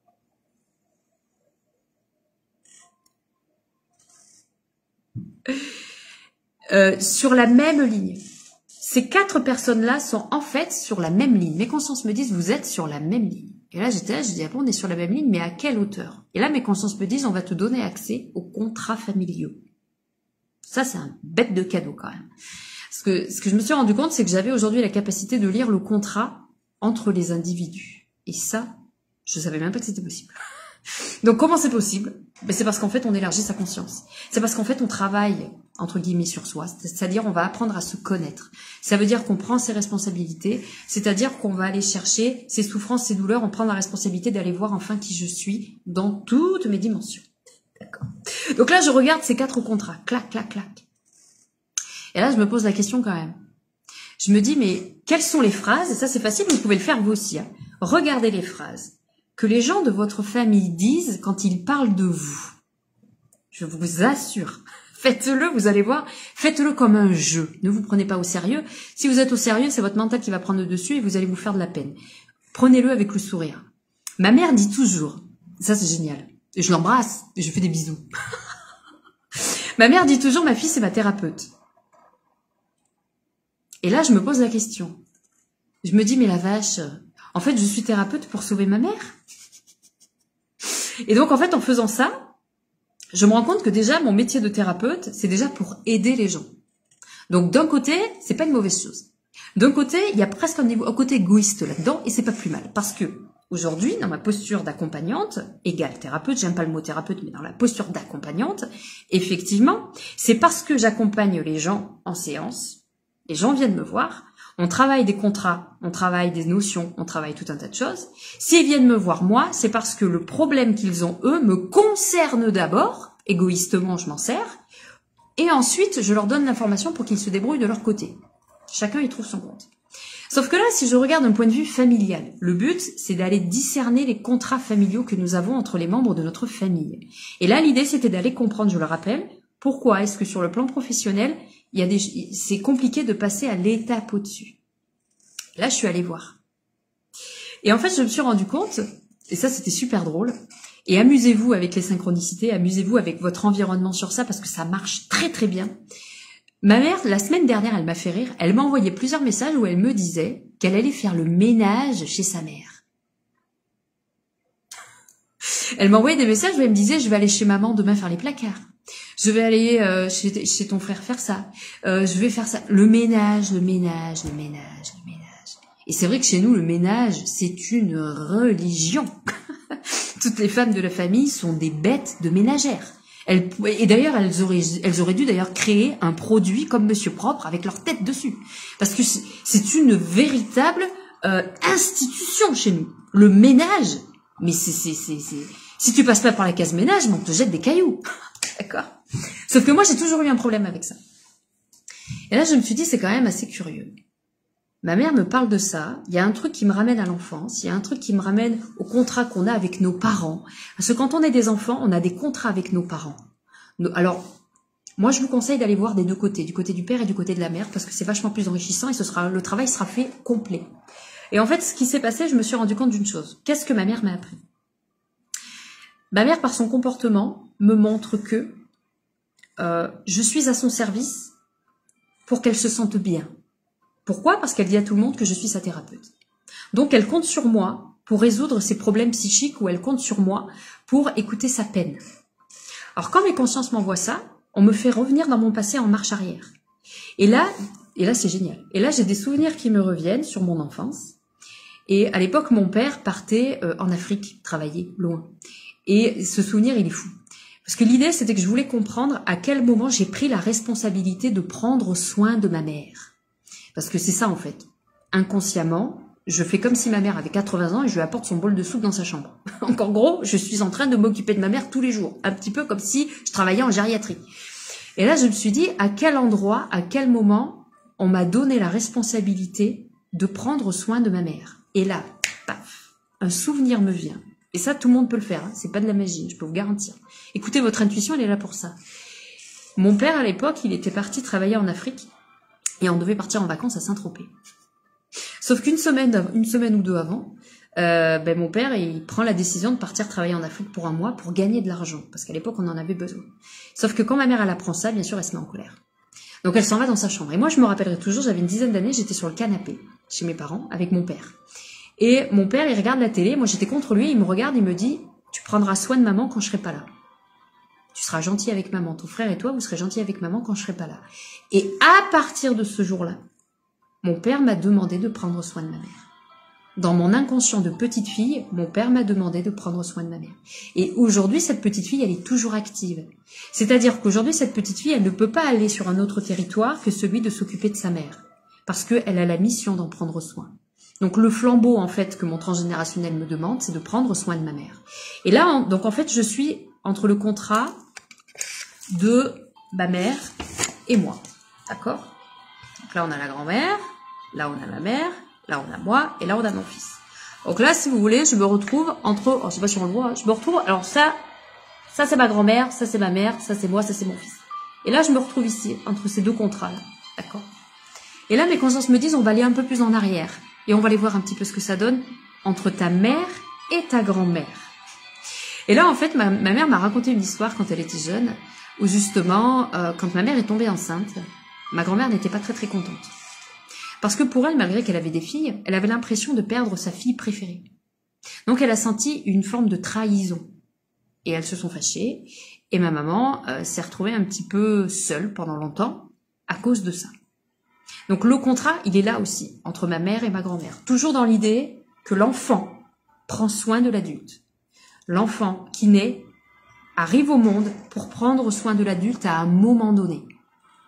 Euh, sur la même ligne. Ces quatre personnes-là sont en fait sur la même ligne. Mes consciences me disent, vous êtes sur la même ligne. Et là, j'étais là, je dis, ah bon, on est sur la même ligne, mais à quelle hauteur? Et là, mes consciences me disent, on va te donner accès aux contrats familiaux. Ça, c'est un bête de cadeau quand même. Parce que ce que je me suis rendu compte, c'est que j'avais aujourd'hui la capacité de lire le contrat entre les individus. Et ça, je savais même pas que c'était possible. Donc, comment c'est possible? Ben, c'est parce qu'en fait, on élargit sa conscience. C'est parce qu'en fait, on travaille, entre guillemets, sur soi. C'est-à-dire, on va apprendre à se connaître. Ça veut dire qu'on prend ses responsabilités. C'est-à-dire qu'on va aller chercher ses souffrances, ses douleurs. On prend la responsabilité d'aller voir enfin qui je suis dans toutes mes dimensions. D'accord. Donc là, je regarde ces quatre contrats. Clac, clac, clac. Et là, je me pose la question quand même. Je me dis, mais quelles sont les phrases? Et ça, c'est facile, vous pouvez le faire vous aussi. Hein. Regardez les phrases que les gens de votre famille disent quand ils parlent de vous. Je vous assure. Faites-le, vous allez voir. Faites-le comme un jeu. Ne vous prenez pas au sérieux. Si vous êtes au sérieux, c'est votre mental qui va prendre le dessus et vous allez vous faire de la peine. Prenez-le avec le sourire. Ma mère dit toujours, ça c'est génial, et je l'embrasse et je fais des bisous. Ma mère dit toujours, ma fille c'est ma thérapeute. Et là, je me pose la question. Je me dis, mais la vache, en fait, je suis thérapeute pour sauver ma mère. Et donc, en fait, en faisant ça, je me rends compte que déjà, mon métier de thérapeute, c'est déjà pour aider les gens. Donc, d'un côté, c'est pas une mauvaise chose. D'un côté, il y a presque un, niveau, un côté égoïste là-dedans, et c'est pas plus mal. Parce que, aujourd'hui, dans ma posture d'accompagnante, égale thérapeute, j'aime pas le mot thérapeute, mais dans la posture d'accompagnante, effectivement, c'est parce que j'accompagne les gens en séance, les gens viennent me voir, on travaille des contrats, on travaille des notions, on travaille tout un tas de choses. S'ils viennent me voir moi, c'est parce que le problème qu'ils ont eux me concerne d'abord, égoïstement je m'en sers, et ensuite je leur donne l'information pour qu'ils se débrouillent de leur côté. Chacun y trouve son compte. Sauf que là, si je regarde d'un point de vue familial, le but, c'est d'aller discerner les contrats familiaux que nous avons entre les membres de notre famille. Et là, l'idée, c'était d'aller comprendre, je le rappelle, pourquoi est-ce que sur le plan professionnel, il y a des, c'est compliqué de passer à l'étape au-dessus. Là, je suis allée voir. Et en fait, je me suis rendu compte, et ça, c'était super drôle, et amusez-vous avec les synchronicités, amusez-vous avec votre environnement sur ça, parce que ça marche très très bien. Ma mère, la semaine dernière, elle m'a fait rire. Elle m'a envoyé plusieurs messages où elle me disait qu'elle allait faire le ménage chez sa mère. Elle m'a envoyé des messages où elle me disait « Je vais aller chez maman demain faire les placards. Je vais aller euh, chez, chez ton frère faire ça. Euh, je vais faire ça. Le ménage, le ménage, le ménage, le ménage. » Et c'est vrai que chez nous, le ménage, c'est une religion. Toutes les femmes de la famille sont des bêtes de ménagères. Elles, et d'ailleurs, elles auraient, elles auraient dû d'ailleurs créer un produit comme Monsieur Propre avec leur tête dessus. Parce que c'est une véritable euh, institution chez nous. Le ménage, mais c'est, c'est, c'est, c'est, si tu passes pas par la case ménage, on te jette des cailloux. D'accord? Sauf que moi, j'ai toujours eu un problème avec ça. Et là, je me suis dit, c'est quand même assez curieux. Ma mère me parle de ça, il y a un truc qui me ramène à l'enfance, il y a un truc qui me ramène au contrat qu'on a avec nos parents. Parce que quand on est des enfants, on a des contrats avec nos parents. Alors, moi je vous conseille d'aller voir des deux côtés, du côté du père et du côté de la mère, parce que c'est vachement plus enrichissant et ce sera, le travail sera fait complet. Et en fait, ce qui s'est passé, je me suis rendu compte d'une chose. Qu'est-ce que ma mère m'a appris? Ma mère, par son comportement, me montre que euh, je suis à son service pour qu'elle se sente bien. Pourquoi? Parce qu'elle dit à tout le monde que je suis sa thérapeute. Donc elle compte sur moi pour résoudre ses problèmes psychiques ou elle compte sur moi pour écouter sa peine. Alors quand mes consciences m'envoient ça, on me fait revenir dans mon passé en marche arrière. Et là, et là c'est génial. Et là j'ai des souvenirs qui me reviennent sur mon enfance. Et à l'époque mon père partait euh, en Afrique travailler loin. Et ce souvenir il est fou. Parce que l'idée c'était que je voulais comprendre à quel moment j'ai pris la responsabilité de prendre soin de ma mère. Parce que c'est ça en fait. Inconsciemment, je fais comme si ma mère avait quatre-vingts ans et je lui apporte son bol de soupe dans sa chambre. Donc en gros, je suis en train de m'occuper de ma mère tous les jours. Un petit peu comme si je travaillais en gériatrie. Et là, je me suis dit, à quel endroit, à quel moment, on m'a donné la responsabilité de prendre soin de ma mère. Et là, paf, un souvenir me vient. Et ça, tout le monde peut le faire. Hein. C'est pas de la magie, je peux vous garantir. Écoutez, votre intuition, elle est là pour ça. Mon père, à l'époque, il était parti travailler en Afrique. Et on devait partir en vacances à Saint-Tropez. Sauf qu'une semaine, une semaine ou deux avant, euh, ben mon père il prend la décision de partir travailler en Afrique pour un mois pour gagner de l'argent, parce qu'à l'époque on en avait besoin. Sauf que quand ma mère elle apprend ça, bien sûr elle se met en colère. Donc elle s'en va dans sa chambre. Et moi je me rappellerai toujours, j'avais une dizaine d'années, j'étais sur le canapé chez mes parents avec mon père. Et mon père il regarde la télé, moi j'étais contre lui, il me regarde, il me dit « Tu prendras soin de maman quand je serai pas là. Tu seras gentil avec maman, ton frère et toi vous serez gentils avec maman quand je serai pas là. » Et à partir de ce jour-là, mon père m'a demandé de prendre soin de ma mère. Dans mon inconscient de petite fille, mon père m'a demandé de prendre soin de ma mère. Et aujourd'hui, cette petite fille, elle est toujours active. C'est-à-dire qu'aujourd'hui, cette petite fille, elle ne peut pas aller sur un autre territoire que celui de s'occuper de sa mère. Parce qu'elle a la mission d'en prendre soin. Donc le flambeau, en fait, que mon transgénérationnel me demande, c'est de prendre soin de ma mère. Et là, en, donc en fait, je suis entre le contrat de ma mère et moi. D'accord? Donc là, on a la grand-mère, là, on a ma mère, là, on a moi, et là, on a mon fils. Donc là, si vous voulez, je me retrouve entre... Oh, je sais pas si on le voit, je me retrouve... Alors ça, ça c'est ma grand-mère, ça c'est ma mère, ça c'est moi, ça c'est mon fils. Et là, je me retrouve ici, entre ces deux contrats-là. D'accord? Et là, mes consciences me disent, on va aller un peu plus en arrière. Et on va aller voir un petit peu ce que ça donne entre ta mère et ta grand-mère. Et là, en fait, ma, ma mère m'a raconté une histoire quand elle était jeune, où justement, euh, quand ma mère est tombée enceinte, ma grand-mère n'était pas très très contente. Parce que pour elle, malgré qu'elle avait des filles, elle avait l'impression de perdre sa fille préférée. Donc elle a senti une forme de trahison. Et elles se sont fâchées. Et ma maman euh, s'est retrouvée un petit peu seule pendant longtemps à cause de ça. Donc le contrat, il est là aussi, entre ma mère et ma grand-mère. Toujours dans l'idée que l'enfant prend soin de l'adulte. L'enfant qui naît arrive au monde pour prendre soin de l'adulte à un moment donné. D'accord ?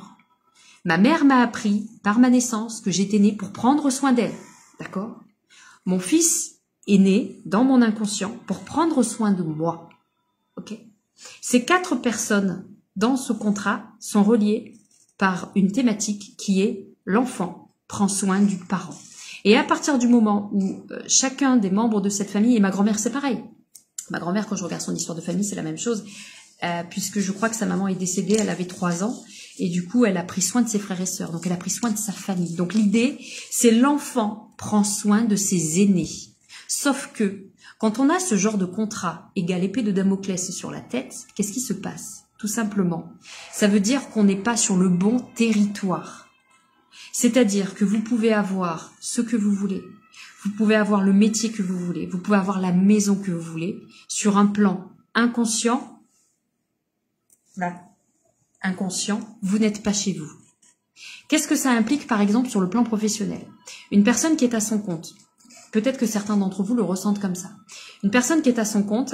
Ma mère m'a appris, par ma naissance, que j'étais née pour prendre soin d'elle. D'accord ? Mon fils est né dans mon inconscient pour prendre soin de moi. Ok ? Ces quatre personnes dans ce contrat sont reliées par une thématique qui est l'enfant prend soin du parent. Et à partir du moment où euh, chacun des membres de cette famille, et ma grand-mère c'est pareil, ma grand-mère quand je regarde son histoire de famille c'est la même chose, euh, puisque je crois que sa maman est décédée, elle avait trois ans, et du coup elle a pris soin de ses frères et sœurs, donc elle a pris soin de sa famille. Donc l'idée c'est l'enfant prend soin de ses aînés. Sauf que quand on a ce genre de contrat égal épée de Damoclès sur la tête, qu'est-ce qui se passe ? Tout simplement, ça veut dire qu'on n'est pas sur le bon territoire. C'est-à-dire que vous pouvez avoir ce que vous voulez, vous pouvez avoir le métier que vous voulez, vous pouvez avoir la maison que vous voulez, sur un plan inconscient, là, inconscient, vous n'êtes pas chez vous. Qu'est-ce que ça implique par exemple sur le plan professionnel ? Une personne qui est à son compte, peut-être que certains d'entre vous le ressentent comme ça, une personne qui est à son compte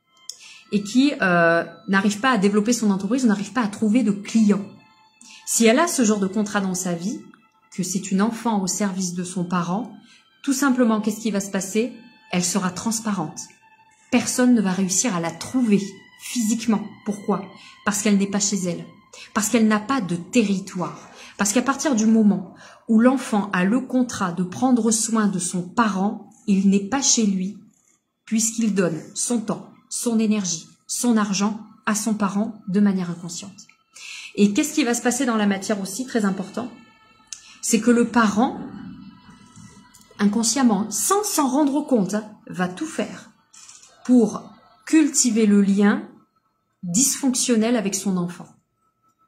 et qui euh, n'arrive pas à développer son entreprise ou n'arrive pas à trouver de clients. Si elle a ce genre de contrat dans sa vie, que c'est une enfant au service de son parent, tout simplement, qu'est-ce qui va se passer ? Elle sera transparente. Personne ne va réussir à la trouver physiquement. Pourquoi ? Parce qu'elle n'est pas chez elle. Parce qu'elle n'a pas de territoire. Parce qu'à partir du moment où l'enfant a le contrat de prendre soin de son parent, il n'est pas chez lui, puisqu'il donne son temps, son énergie, son argent à son parent de manière inconsciente. Et qu'est-ce qui va se passer dans la matière aussi, très important ? C'est que le parent, inconsciemment, sans s'en rendre compte, va tout faire pour cultiver le lien dysfonctionnel avec son enfant. D'accord ?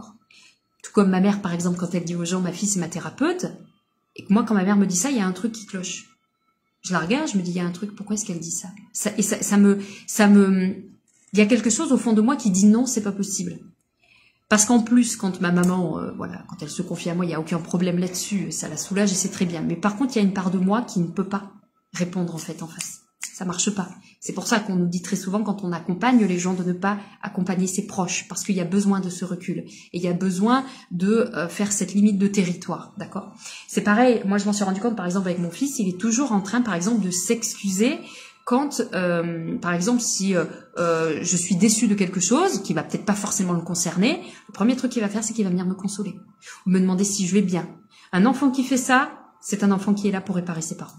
Tout comme ma mère, par exemple, quand elle dit aux gens « ma fille, c'est ma thérapeute », et que moi, quand ma mère me dit ça, il y a un truc qui cloche. Je la regarde, je me dis, il y a un truc, pourquoi est-ce qu'elle dit ça, ça Et ça, ça me... ça me, il y a quelque chose au fond de moi qui dit non, c'est pas possible. Parce qu'en plus, quand ma maman, euh, voilà, quand elle se confie à moi, il n'y a aucun problème là-dessus, ça la soulage et c'est très bien. Mais par contre, il y a une part de moi qui ne peut pas répondre en fait en face. Ça marche pas. C'est pour ça qu'on nous dit très souvent quand on accompagne les gens de ne pas accompagner ses proches, parce qu'il y a besoin de ce recul et il y a besoin de euh, faire cette limite de territoire, d'accord ? C'est pareil. Moi, je m'en suis rendu compte, par exemple, avec mon fils, il est toujours en train, par exemple, de s'excuser. Quand, euh, par exemple, si euh, euh, je suis déçue de quelque chose qui va peut-être pas forcément le concerner, le premier truc qu'il va faire, c'est qu'il va venir me consoler ou me demander si je vais bien. Un enfant qui fait ça, c'est un enfant qui est là pour réparer ses parents.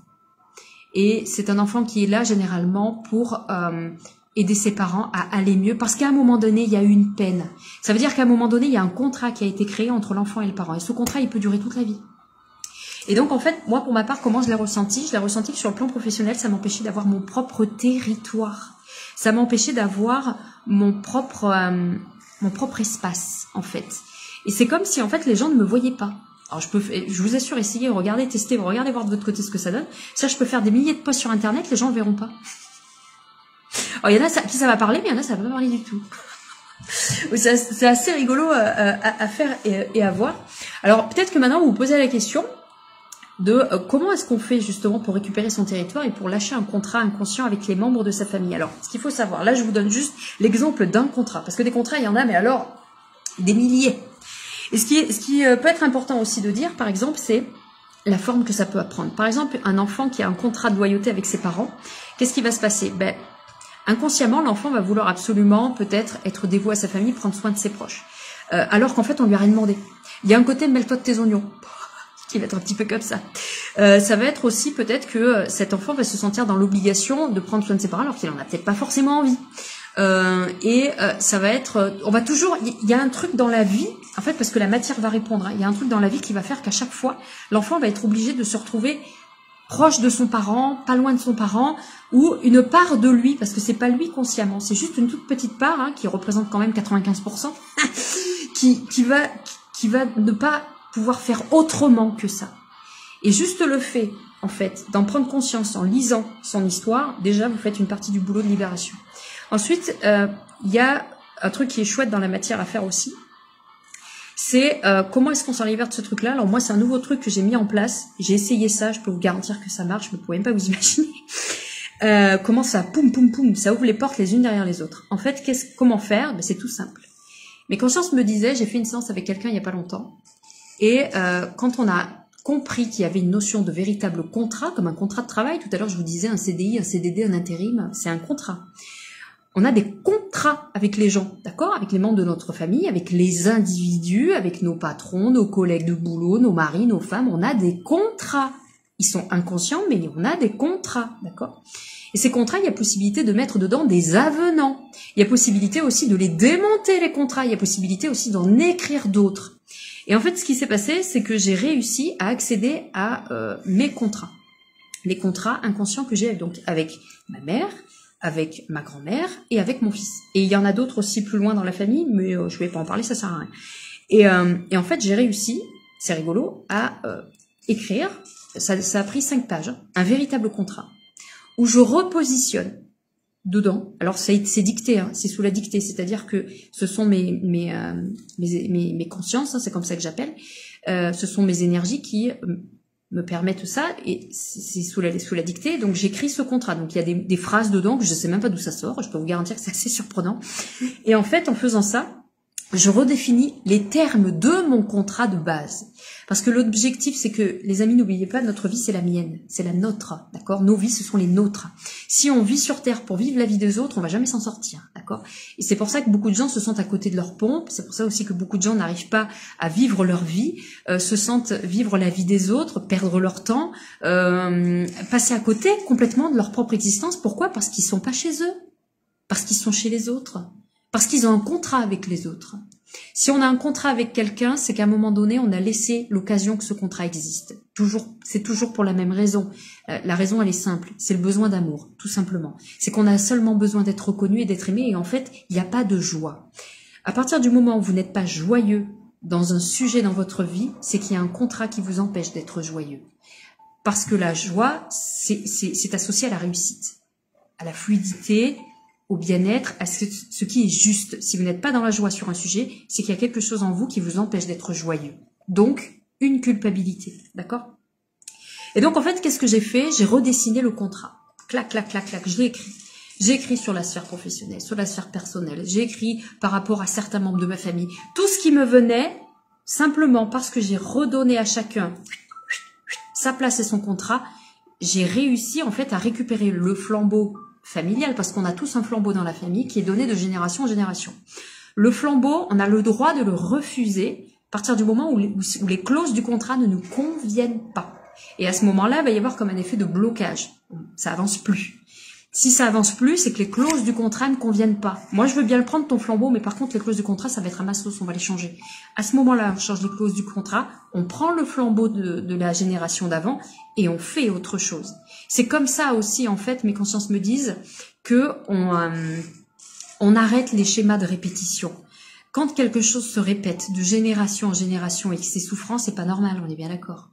Et c'est un enfant qui est là généralement pour euh, aider ses parents à aller mieux, parce qu'à un moment donné, il y a eu une peine. Ça veut dire qu'à un moment donné, il y a un contrat qui a été créé entre l'enfant et le parent. Et ce contrat, il peut durer toute la vie. Et donc, en fait, moi, pour ma part, comment je l'ai ressenti ? Je l'ai ressenti que sur le plan professionnel, ça m'empêchait d'avoir mon propre territoire. Ça m'empêchait d'avoir mon propre, euh, mon propre espace, en fait. Et c'est comme si, en fait, les gens ne me voyaient pas. Alors, je peux, je vous assure, essayez, regardez, testez, regardez voir de votre côté ce que ça donne. Ça, je peux faire des milliers de posts sur Internet, les gens ne le verront pas. Alors, il y en a ça, qui ça va parler, mais il y en a ça va pas parler du tout. C'est assez rigolo à, à, à faire et, et à voir. Alors, peut-être que maintenant, vous vous posez la question de euh, comment est-ce qu'on fait justement pour récupérer son territoire et pour lâcher un contrat inconscient avec les membres de sa famille. Alors, ce qu'il faut savoir, là, je vous donne juste l'exemple d'un contrat, parce que des contrats, il y en a, mais alors, des milliers. Et ce qui, est, ce qui peut être important aussi de dire, par exemple, c'est la forme que ça peut prendre. Par exemple, un enfant qui a un contrat de loyauté avec ses parents, qu'est-ce qui va se passer ? Ben, inconsciemment, l'enfant va vouloir absolument peut-être être dévoué à sa famille, prendre soin de ses proches. Euh, alors qu'en fait, on lui a rien demandé. Il y a un côté « mêle-toi de tes oignons », qui va être un petit peu comme ça. Euh, ça va être aussi peut-être que cet enfant va se sentir dans l'obligation de prendre soin de ses parents, alors qu'il en a peut-être pas forcément envie. Euh, et euh, ça va être, on va toujours, il y a un truc dans la vie, en fait, parce que la matière va répondre, hein, il y a un truc dans la vie qui va faire qu'à chaque fois, l'enfant va être obligé de se retrouver proche de son parent, pas loin de son parent, ou une part de lui, parce que c'est pas lui consciemment, c'est juste une toute petite part, hein, qui représente quand même quatre-vingt-quinze pour cent, qui, qui va, qui va ne pas pouvoir faire autrement que ça. Et juste le fait, en fait, d'en prendre conscience en lisant son histoire, déjà, vous faites une partie du boulot de libération. Ensuite, euh, il y a un truc qui est chouette dans la matière à faire aussi. C'est euh, comment est-ce qu'on s'en libère de ce truc-là. Alors moi, c'est un nouveau truc que j'ai mis en place. J'ai essayé ça, je peux vous garantir que ça marche, vous ne pouvez même pas vous imaginer. Euh, comment ça, poum, poum, poum, ça ouvre les portes les unes derrière les autres. En fait, qu'est-ce, comment faire? Ben, c'est tout simple. Mes consciences me disaient, j'ai fait une séance avec quelqu'un il n'y a pas longtemps, et euh, quand on a compris qu'il y avait une notion de véritable contrat, comme un contrat de travail, tout à l'heure je vous disais un C D I, un C D D, un intérim, c'est un contrat. On a des contrats avec les gens, d'accord? Avec les membres de notre famille, avec les individus, avec nos patrons, nos collègues de boulot, nos maris, nos femmes, on a des contrats. Ils sont inconscients, mais on a des contrats, d'accord? Et ces contrats, il y a possibilité de mettre dedans des avenants. Il y a possibilité aussi de les démonter, les contrats. Il y a possibilité aussi d'en écrire d'autres. Et en fait, ce qui s'est passé, c'est que j'ai réussi à accéder à euh, mes contrats. Les contrats inconscients que j'ai donc avec ma mère, avec ma grand-mère et avec mon fils. Et il y en a d'autres aussi plus loin dans la famille, mais euh, je vais pas en parler, ça sert à rien. Et, euh, et en fait, j'ai réussi, c'est rigolo, à euh, écrire... Ça, ça a pris cinq pages, hein, un véritable contrat, où je repositionne dedans. Alors c'est dicté, hein, c'est sous la dictée, c'est-à-dire que ce sont mes mes euh, mes, mes, mes consciences, hein, c'est comme ça que j'appelle. Euh, ce sont mes énergies qui me permettent ça, et c'est sous la sous la dictée. Donc j'écris ce contrat. Donc il y a des, des phrases dedans que je sais même pas d'où ça sort. Je peux vous garantir que c'est assez surprenant. Et en fait, en faisant ça, je redéfinis les termes de mon contrat de base. Parce que l'objectif, c'est que, les amis, n'oubliez pas, notre vie, c'est la mienne, c'est la nôtre, d'accord? Nos vies, ce sont les nôtres. Si on vit sur Terre pour vivre la vie des autres, on va jamais s'en sortir, d'accord? Et c'est pour ça que beaucoup de gens se sentent à côté de leur pompe, c'est pour ça aussi que beaucoup de gens n'arrivent pas à vivre leur vie, euh, se sentent vivre la vie des autres, perdre leur temps, euh, passer à côté complètement de leur propre existence. Pourquoi? Parce qu'ils sont pas chez eux, parce qu'ils sont chez les autres. Parce qu'ils ont un contrat avec les autres. Si on a un contrat avec quelqu'un, c'est qu'à un moment donné, on a laissé l'occasion que ce contrat existe. Toujours, c'est toujours pour la même raison. Euh, la raison, elle est simple. C'est le besoin d'amour, tout simplement. C'est qu'on a seulement besoin d'être reconnu et d'être aimé. Et en fait, il n'y a pas de joie. À partir du moment où vous n'êtes pas joyeux dans un sujet dans votre vie, c'est qu'il y a un contrat qui vous empêche d'être joyeux. Parce que la joie, c'est, c'est, c'est associé à la réussite, à la fluidité, au bien-être, à ce, ce qui est juste. Si vous n'êtes pas dans la joie sur un sujet, c'est qu'il y a quelque chose en vous qui vous empêche d'être joyeux. Donc, une culpabilité, d'accord? Et donc, en fait, qu'est-ce que j'ai fait? J'ai redessiné le contrat. Clac, clac, clac, clac, je l'ai écrit. J'ai écrit sur la sphère professionnelle, sur la sphère personnelle. J'ai écrit par rapport à certains membres de ma famille. Tout ce qui me venait, simplement parce que j'ai redonné à chacun sa place et son contrat, j'ai réussi, en fait, à récupérer le flambeau familial, parce qu'on a tous un flambeau dans la famille qui est donné de génération en génération. Le flambeau, on a le droit de le refuser à partir du moment où les, où les clauses du contrat ne nous conviennent pas. Et à ce moment-là, il va y avoir comme un effet de blocage. Ça avance plus. Si ça avance plus, c'est que les clauses du contrat ne conviennent pas. Moi, je veux bien le prendre, ton flambeau, mais par contre, les clauses du contrat, ça va être à ma sauce, on va les changer. À ce moment-là, on change les clauses du contrat, on prend le flambeau de, de la génération d'avant et on fait autre chose. C'est comme ça aussi, en fait, mes consciences me disent que on, euh, on arrête les schémas de répétition. Quand quelque chose se répète de génération en génération et que c'est souffrant, c'est pas normal, on est bien d'accord.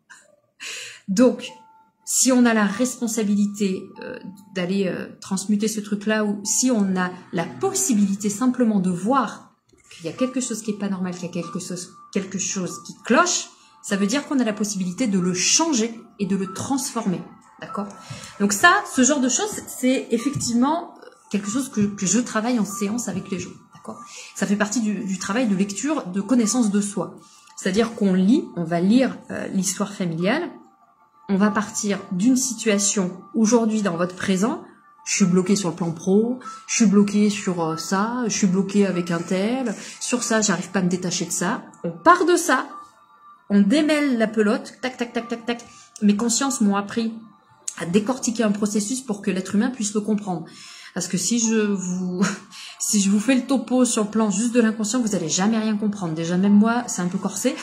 Donc, si on a la responsabilité euh, d'aller euh, transmuter ce truc-là, ou si on a la possibilité simplement de voir qu'il y a quelque chose qui est pas normal, qu'il y a quelque chose, quelque chose qui cloche, ça veut dire qu'on a la possibilité de le changer et de le transformer. D'accord? Donc ça, ce genre de choses, c'est effectivement quelque chose que, que je travaille en séance avec les gens. D'accord? Ça fait partie du, du travail de lecture, de connaissance de soi. C'est-à-dire qu'on lit, on va lire euh, l'histoire familiale, on va partir d'une situation aujourd'hui dans votre présent. Je suis bloqué sur le plan pro, je suis bloqué sur euh, ça, je suis bloqué avec un tel, sur ça, j'arrive pas à me détacher de ça. On part de ça, on démêle la pelote, tac, tac, tac, tac, tac. Mes consciences m'ont appris à décortiquer un processus pour que l'être humain puisse le comprendre. Parce que si je vous si je vous fais le topo sur le plan juste de l'inconscient, vous allez jamais rien comprendre. Déjà, même moi, c'est un peu corsé.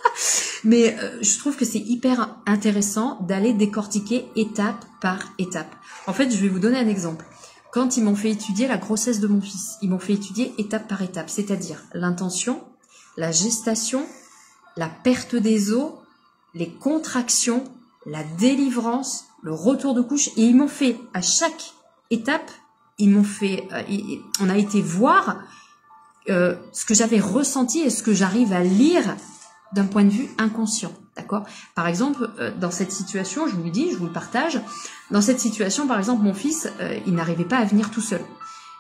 Mais euh, je trouve que c'est hyper intéressant d'aller décortiquer étape par étape. En fait, je vais vous donner un exemple. Quand ils m'ont fait étudier la grossesse de mon fils, ils m'ont fait étudier étape par étape, c'est-à-dire l'intention, la gestation, la perte des os, les contractions, la délivrance, le retour de couche. Et ils m'ont fait, à chaque étape, ils m'ont fait, euh, ils, on a été voir euh, ce que j'avais ressenti et ce que j'arrive à lire d'un point de vue inconscient. D'accord ? Par exemple, euh, dans cette situation, je vous le dis, je vous le partage, dans cette situation, par exemple, mon fils, euh, il n'arrivait pas à venir tout seul.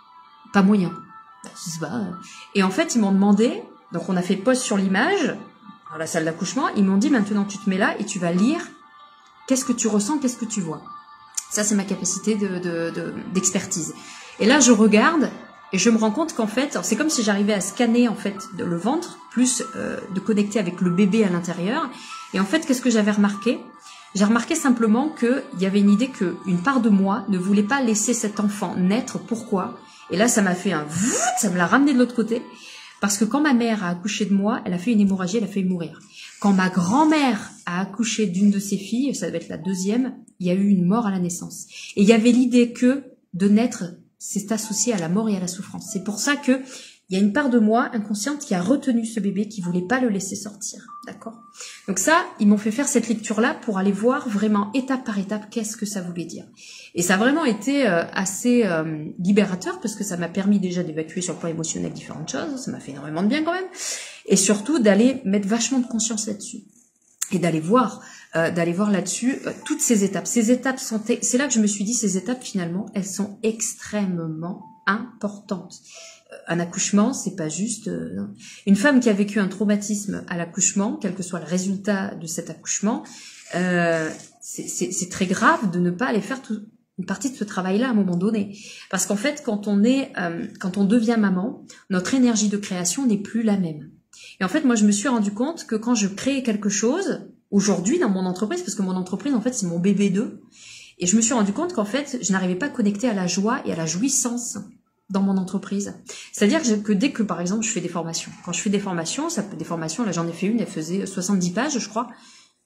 Pas moyen. Je sais pas. Et en fait, ils m'ont demandé, donc on a fait pause sur l'image, dans la salle d'accouchement, ils m'ont dit, maintenant tu te mets là et tu vas lire qu'est-ce que tu ressens, qu'est-ce que tu vois. Ça, c'est ma capacité de, de, de, d'expertise. Et là, je regarde et je me rends compte qu'en fait, c'est comme si j'arrivais à scanner en fait le ventre, plus euh, de connecter avec le bébé à l'intérieur. Et en fait, qu'est-ce que j'avais remarqué ? J'ai remarqué simplement qu'il y avait une idée qu'une part de moi ne voulait pas laisser cet enfant naître. Pourquoi ? Et là, ça m'a fait un voûte, ça me l'a ramené de l'autre côté. Parce que quand ma mère a accouché de moi, elle a fait une hémorragie, elle a failli mourir. Quand ma grand-mère a accouché d'une de ses filles, ça devait être la deuxième, il y a eu une mort à la naissance. Et il y avait l'idée que de naître, c'est associé à la mort et à la souffrance. C'est pour ça que il y a une part de moi inconsciente qui a retenu ce bébé, qui voulait pas le laisser sortir. D'accord ? Donc ça, ils m'ont fait faire cette lecture-là pour aller voir vraiment étape par étape qu'est-ce que ça voulait dire. Et ça a vraiment été euh, assez euh, libérateur parce que ça m'a permis déjà d'évacuer sur le plan émotionnel différentes choses. Ça m'a fait énormément de bien quand même. Et surtout d'aller mettre vachement de conscience là-dessus. Et d'aller voir, euh, d'aller voir là-dessus euh, toutes ces étapes. Ces étapes sont, c'est là que je me suis dit, ces étapes finalement, elles sont extrêmement importantes. Un accouchement, c'est pas juste... Euh, une femme qui a vécu un traumatisme à l'accouchement, quel que soit le résultat de cet accouchement, euh, c'est très grave de ne pas aller faire tout, une partie de ce travail-là à un moment donné. Parce qu'en fait, quand on est, euh, quand on devient maman, notre énergie de création n'est plus la même. Et en fait, moi, je me suis rendu compte que quand je crée quelque chose, aujourd'hui, dans mon entreprise, parce que mon entreprise, en fait, c'est mon bébé deux, et je me suis rendu compte qu'en fait, je n'arrivais pas à connecter à la joie et à la jouissance dans mon entreprise. C'est-à-dire que dès que, par exemple, je fais des formations, quand je fais des formations, ça peut, des formations, là j'en ai fait une, elle faisait soixante-dix pages, je crois.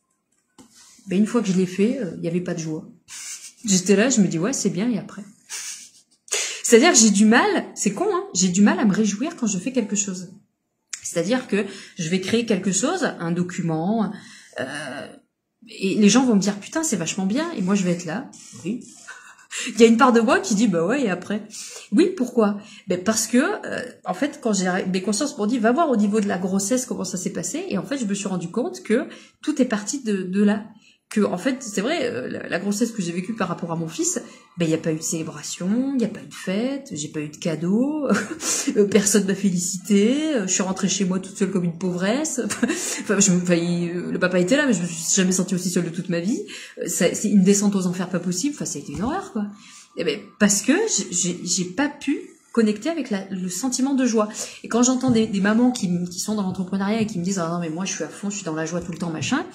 Ben, une fois que je l'ai fait, il euh, n'y avait pas de joie. J'étais là, je me dis, ouais, c'est bien, et après. C'est-à-dire que j'ai du mal, c'est con, hein, j'ai du mal à me réjouir quand je fais quelque chose. C'est-à-dire que je vais créer quelque chose, un document, euh, et les gens vont me dire, putain, c'est vachement bien, et moi je vais être là, oui. Il y a une part de moi qui dit, bah ouais, et après? Oui, pourquoi? Ben parce que, euh, en fait, quand j'ai mes consciences m'ont dit, va voir au niveau de la grossesse comment ça s'est passé, et en fait, je me suis rendu compte que tout est parti de, de là. Que, en fait, c'est vrai, euh, la, la grossesse que j'ai vécue par rapport à mon fils, ben, il n'y a pas eu de célébration, il n'y a pas eu de fête, j'ai pas eu de cadeau, personne m'a félicité, je suis rentrée chez moi toute seule comme une pauvresse, enfin, je, enfin il, le papa était là, mais je me suis jamais sentie aussi seule de toute ma vie, c'est une descente aux enfers pas possible, enfin, ça a été une horreur, quoi. Et ben, parce que j'ai pas pu connecter avec la, le sentiment de joie. Et quand j'entends des, des mamans qui, qui sont dans l'entrepreneuriat et qui me disent, ah non, mais moi, je suis à fond, je suis dans la joie tout le temps, machin,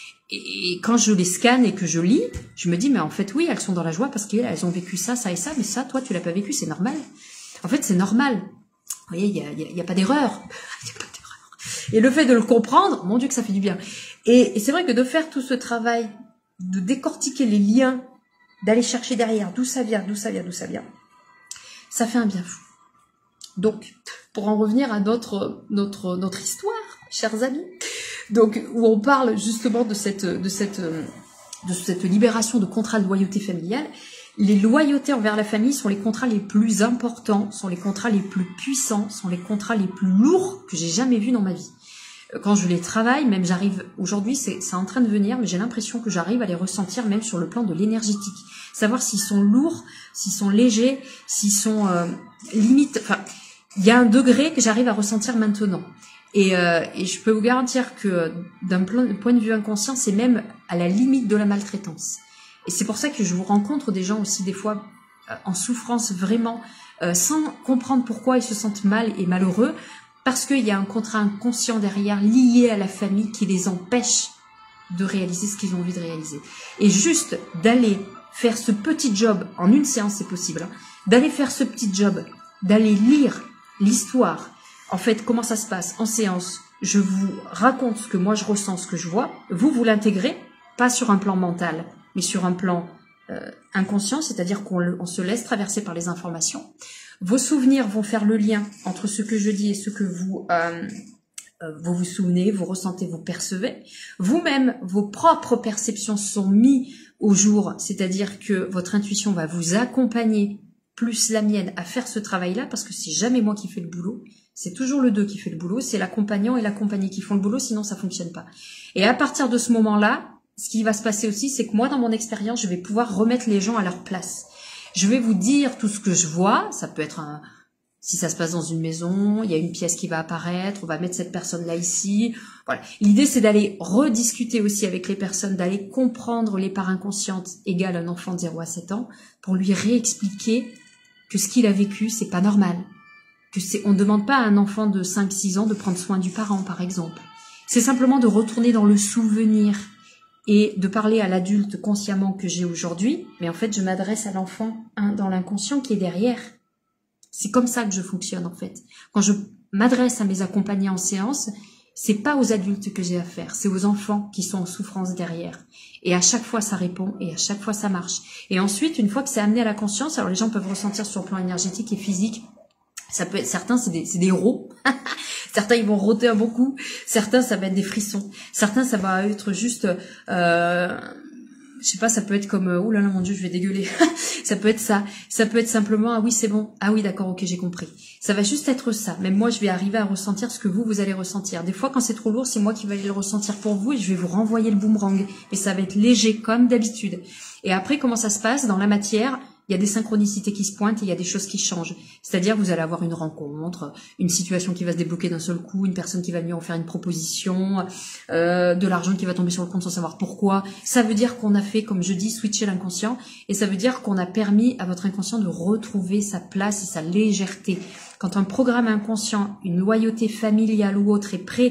et quand je les scanne et que je lis, je me dis, mais en fait, oui, elles sont dans la joie parce qu'elles ont vécu ça, ça et ça, mais ça, toi, tu l'as pas vécu, c'est normal. En fait, c'est normal. Vous voyez, il y a, y a, y a pas d'erreur. Il y a pas d'erreur. Et le fait de le comprendre, mon Dieu, que ça fait du bien. Et, et c'est vrai que de faire tout ce travail, de décortiquer les liens, d'aller chercher derrière d'où ça vient, d'où ça vient, d'où ça vient, ça fait un bien fou. Donc, pour en revenir à notre, notre, notre histoire, chers amis, donc, où on parle justement de cette, de cette, de cette libération de contrats de loyauté familiale. Les loyautés envers la famille sont les contrats les plus importants, sont les contrats les plus puissants, sont les contrats les plus lourds que j'ai jamais vus dans ma vie. Quand je les travaille, même j'arrive, aujourd'hui c'est en train de venir, mais j'ai l'impression que j'arrive à les ressentir même sur le plan de l'énergétique. Savoir s'ils sont lourds, s'ils sont légers, s'ils sont euh, limite, enfin, il y a un degré que j'arrive à ressentir maintenant. Et, euh, et je peux vous garantir que d'un point de vue inconscient, c'est même à la limite de la maltraitance. Et c'est pour ça que je vous rencontre des gens aussi des fois euh, en souffrance vraiment, euh, sans comprendre pourquoi ils se sentent mal et malheureux, parce qu'il y a un contrat inconscient derrière lié à la famille qui les empêche de réaliser ce qu'ils ont envie de réaliser. Et juste d'aller faire ce petit job, en une séance c'est possible, hein, d'aller faire ce petit job, d'aller lire l'histoire. En fait, comment ça se passe? En séance, je vous raconte ce que moi je ressens, ce que je vois. Vous, vous l'intégrez, pas sur un plan mental, mais sur un plan euh, inconscient, c'est-à-dire qu'on se laisse traverser par les informations. Vos souvenirs vont faire le lien entre ce que je dis et ce que vous, euh, vous vous souvenez, vous ressentez, vous percevez. Vous-même, vos propres perceptions sont mises au jour, c'est-à-dire que votre intuition va vous accompagner, plus la mienne, à faire ce travail-là, parce que c'est jamais moi qui fais le boulot, c'est toujours le deux qui fait le boulot, c'est l'accompagnant et l'accompagné qui font le boulot, sinon ça fonctionne pas. Et à partir de ce moment-là, ce qui va se passer aussi, c'est que moi, dans mon expérience, je vais pouvoir remettre les gens à leur place. Je vais vous dire tout ce que je vois, ça peut être un... Si ça se passe dans une maison, il y a une pièce qui va apparaître, on va mettre cette personne-là ici. Voilà. L'idée, c'est d'aller rediscuter aussi avec les personnes, d'aller comprendre les parts inconscientes égales un enfant de zéro à sept ans, pour lui réexpliquer que ce qu'il a vécu, c'est pas normal. Que c'est, on ne demande pas à un enfant de cinq six ans de prendre soin du parent, par exemple. C'est simplement de retourner dans le souvenir et de parler à l'adulte consciemment que j'ai aujourd'hui, mais en fait, je m'adresse à l'enfant hein, dans l'inconscient qui est derrière. C'est comme ça que je fonctionne, en fait. Quand je m'adresse à mes accompagnés en séance, c'est pas aux adultes que j'ai affaire, c'est aux enfants qui sont en souffrance derrière. Et à chaque fois, ça répond et à chaque fois, ça marche. Et ensuite, une fois que c'est amené à la conscience, alors les gens peuvent ressentir sur le plan énergétique et physique. Ça peut être, certains, c'est des, c'est des rots. Certains, ils vont rôter un bon coup. Certains, ça va être des frissons. Certains, ça va être juste, euh, je sais pas, ça peut être comme, oh là là, mon Dieu, je vais dégueuler. Ça peut être ça. Ça peut être simplement, ah oui, c'est bon. Ah oui, d'accord, ok, j'ai compris. Ça va juste être ça. Même moi, je vais arriver à ressentir ce que vous, vous allez ressentir. Des fois, quand c'est trop lourd, c'est moi qui vais aller le ressentir pour vous et je vais vous renvoyer le boomerang. Et ça va être léger, comme d'habitude. Et après, comment ça se passe dans la matière? Il y a des synchronicités qui se pointent et il y a des choses qui changent. C'est-à-dire, vous allez avoir une rencontre, une situation qui va se débloquer d'un seul coup, une personne qui va venir vous faire une proposition, euh, de l'argent qui va tomber sur le compte sans savoir pourquoi. Ça veut dire qu'on a fait, comme je dis, switcher l'inconscient et ça veut dire qu'on a permis à votre inconscient de retrouver sa place et sa légèreté. Quand un programme inconscient, une loyauté familiale ou autre est prêt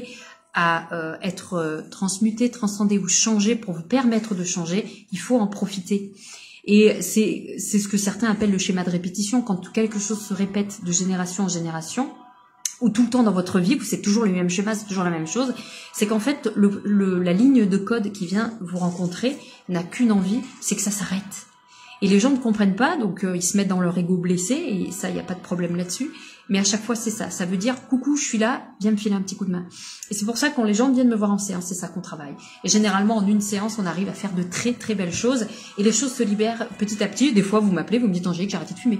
à euh, être euh, transmuté, transcendé ou changé pour vous permettre de changer, il faut en profiter. Et c'est c'est ce que certains appellent le schéma de répétition, quand quelque chose se répète de génération en génération, ou tout le temps dans votre vie, vous c'est toujours le même schéma, c'est toujours la même chose, c'est qu'en fait, le, le, la ligne de code qui vient vous rencontrer n'a qu'une envie, c'est que ça s'arrête. Et les gens ne comprennent pas, donc euh, ils se mettent dans leur ego blessé, et ça, il n'y a pas de problème là-dessus. Mais à chaque fois, c'est ça. Ça veut dire, coucou, je suis là, viens me filer un petit coup de main. Et c'est pour ça que quand les gens viennent me voir en séance, c'est ça qu'on travaille. Et généralement, en une séance, on arrive à faire de très, très belles choses. Et les choses se libèrent petit à petit. Des fois, vous m'appelez, vous me dites, Angélique, j'ai arrêté de fumer.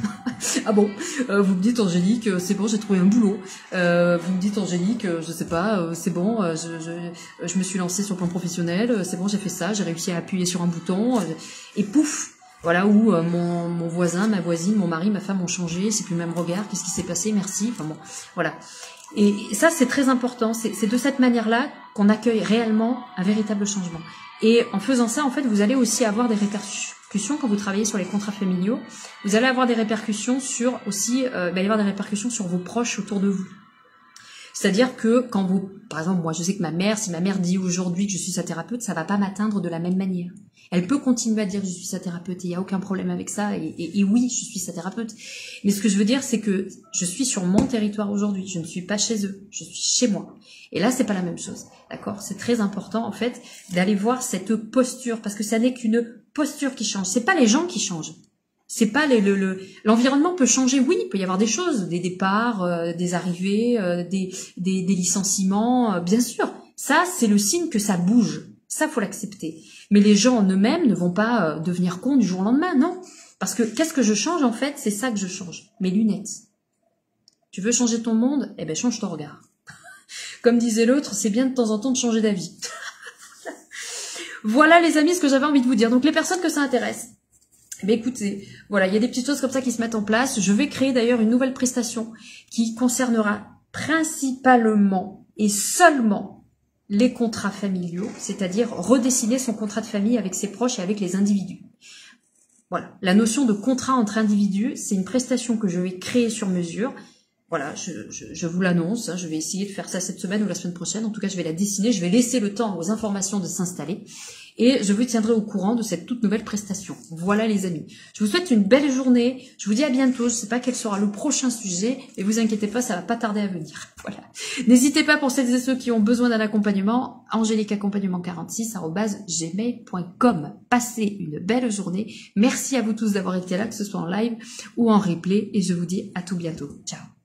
Ah bon, euh, vous me dites, Angélique, c'est bon, j'ai trouvé un boulot. Euh, vous me dites, Angélique, je sais pas, euh, c'est bon, euh, je, je, je me suis lancée sur le plan professionnel. C'est bon, j'ai fait ça, j'ai réussi à appuyer sur un bouton. Euh, et pouf! Voilà, où euh, mon, mon voisin, ma voisine, mon mari, ma femme ont changé, c'est plus le même regard, qu'est-ce qui s'est passé, merci, enfin bon, voilà. Et ça, c'est très important, c'est de cette manière-là qu'on accueille réellement un véritable changement. Et en faisant ça, en fait, vous allez aussi avoir des répercussions quand vous travaillez sur les contrats familiaux, vous allez avoir des répercussions sur aussi, euh, il va y avoir des répercussions sur vos proches autour de vous. C'est-à-dire que quand vous, par exemple, moi je sais que ma mère, si ma mère dit aujourd'hui que je suis sa thérapeute, ça va pas m'atteindre de la même manière. Elle peut continuer à dire que je suis sa thérapeute et il n'y a aucun problème avec ça. Et, et, et oui, je suis sa thérapeute. Mais ce que je veux dire, c'est que je suis sur mon territoire aujourd'hui. Je ne suis pas chez eux. Je suis chez moi. Et là, c'est pas la même chose. D'accord? C'est très important, en fait, d'aller voir cette posture parce que ça n'est qu'une posture qui change. C'est pas les gens qui changent. C'est pas les, le, le, l'environnement peut changer, oui, il peut y avoir des choses, des départs, euh, des arrivées, euh, des, des, des licenciements, euh, bien sûr. Ça, c'est le signe que ça bouge. Ça, faut l'accepter. Mais les gens en eux-mêmes ne vont pas euh, devenir cons du jour au lendemain, non. Parce que qu'est-ce que je change, en fait? C'est ça que je change. Mes lunettes. Tu veux changer ton monde? Eh ben, change ton regard. Comme disait l'autre, c'est bien de temps en temps de changer d'avis. Voilà, les amis, ce que j'avais envie de vous dire. Donc, les personnes que ça intéresse. Mais écoutez, voilà, il y a des petites choses comme ça qui se mettent en place. Je vais créer d'ailleurs une nouvelle prestation qui concernera principalement et seulement les contrats familiaux, c'est-à-dire redessiner son contrat de famille avec ses proches et avec les individus. Voilà, la notion de contrat entre individus, c'est une prestation que je vais créer sur mesure. Voilà, je, je, je vous l'annonce, hein, je vais essayer de faire ça cette semaine ou la semaine prochaine. En tout cas, je vais la dessiner, je vais laisser le temps aux informations de s'installer. Et je vous tiendrai au courant de cette toute nouvelle prestation. Voilà les amis. Je vous souhaite une belle journée. Je vous dis à bientôt. Je ne sais pas quel sera le prochain sujet. Mais vous inquiétez pas, ça va pas tarder à venir. Voilà. N'hésitez pas pour celles et ceux qui ont besoin d'un accompagnement. angélique accompagnement quarante-six arobase gmail point com. Passez une belle journée. Merci à vous tous d'avoir été là, que ce soit en live ou en replay. Et je vous dis à tout bientôt. Ciao.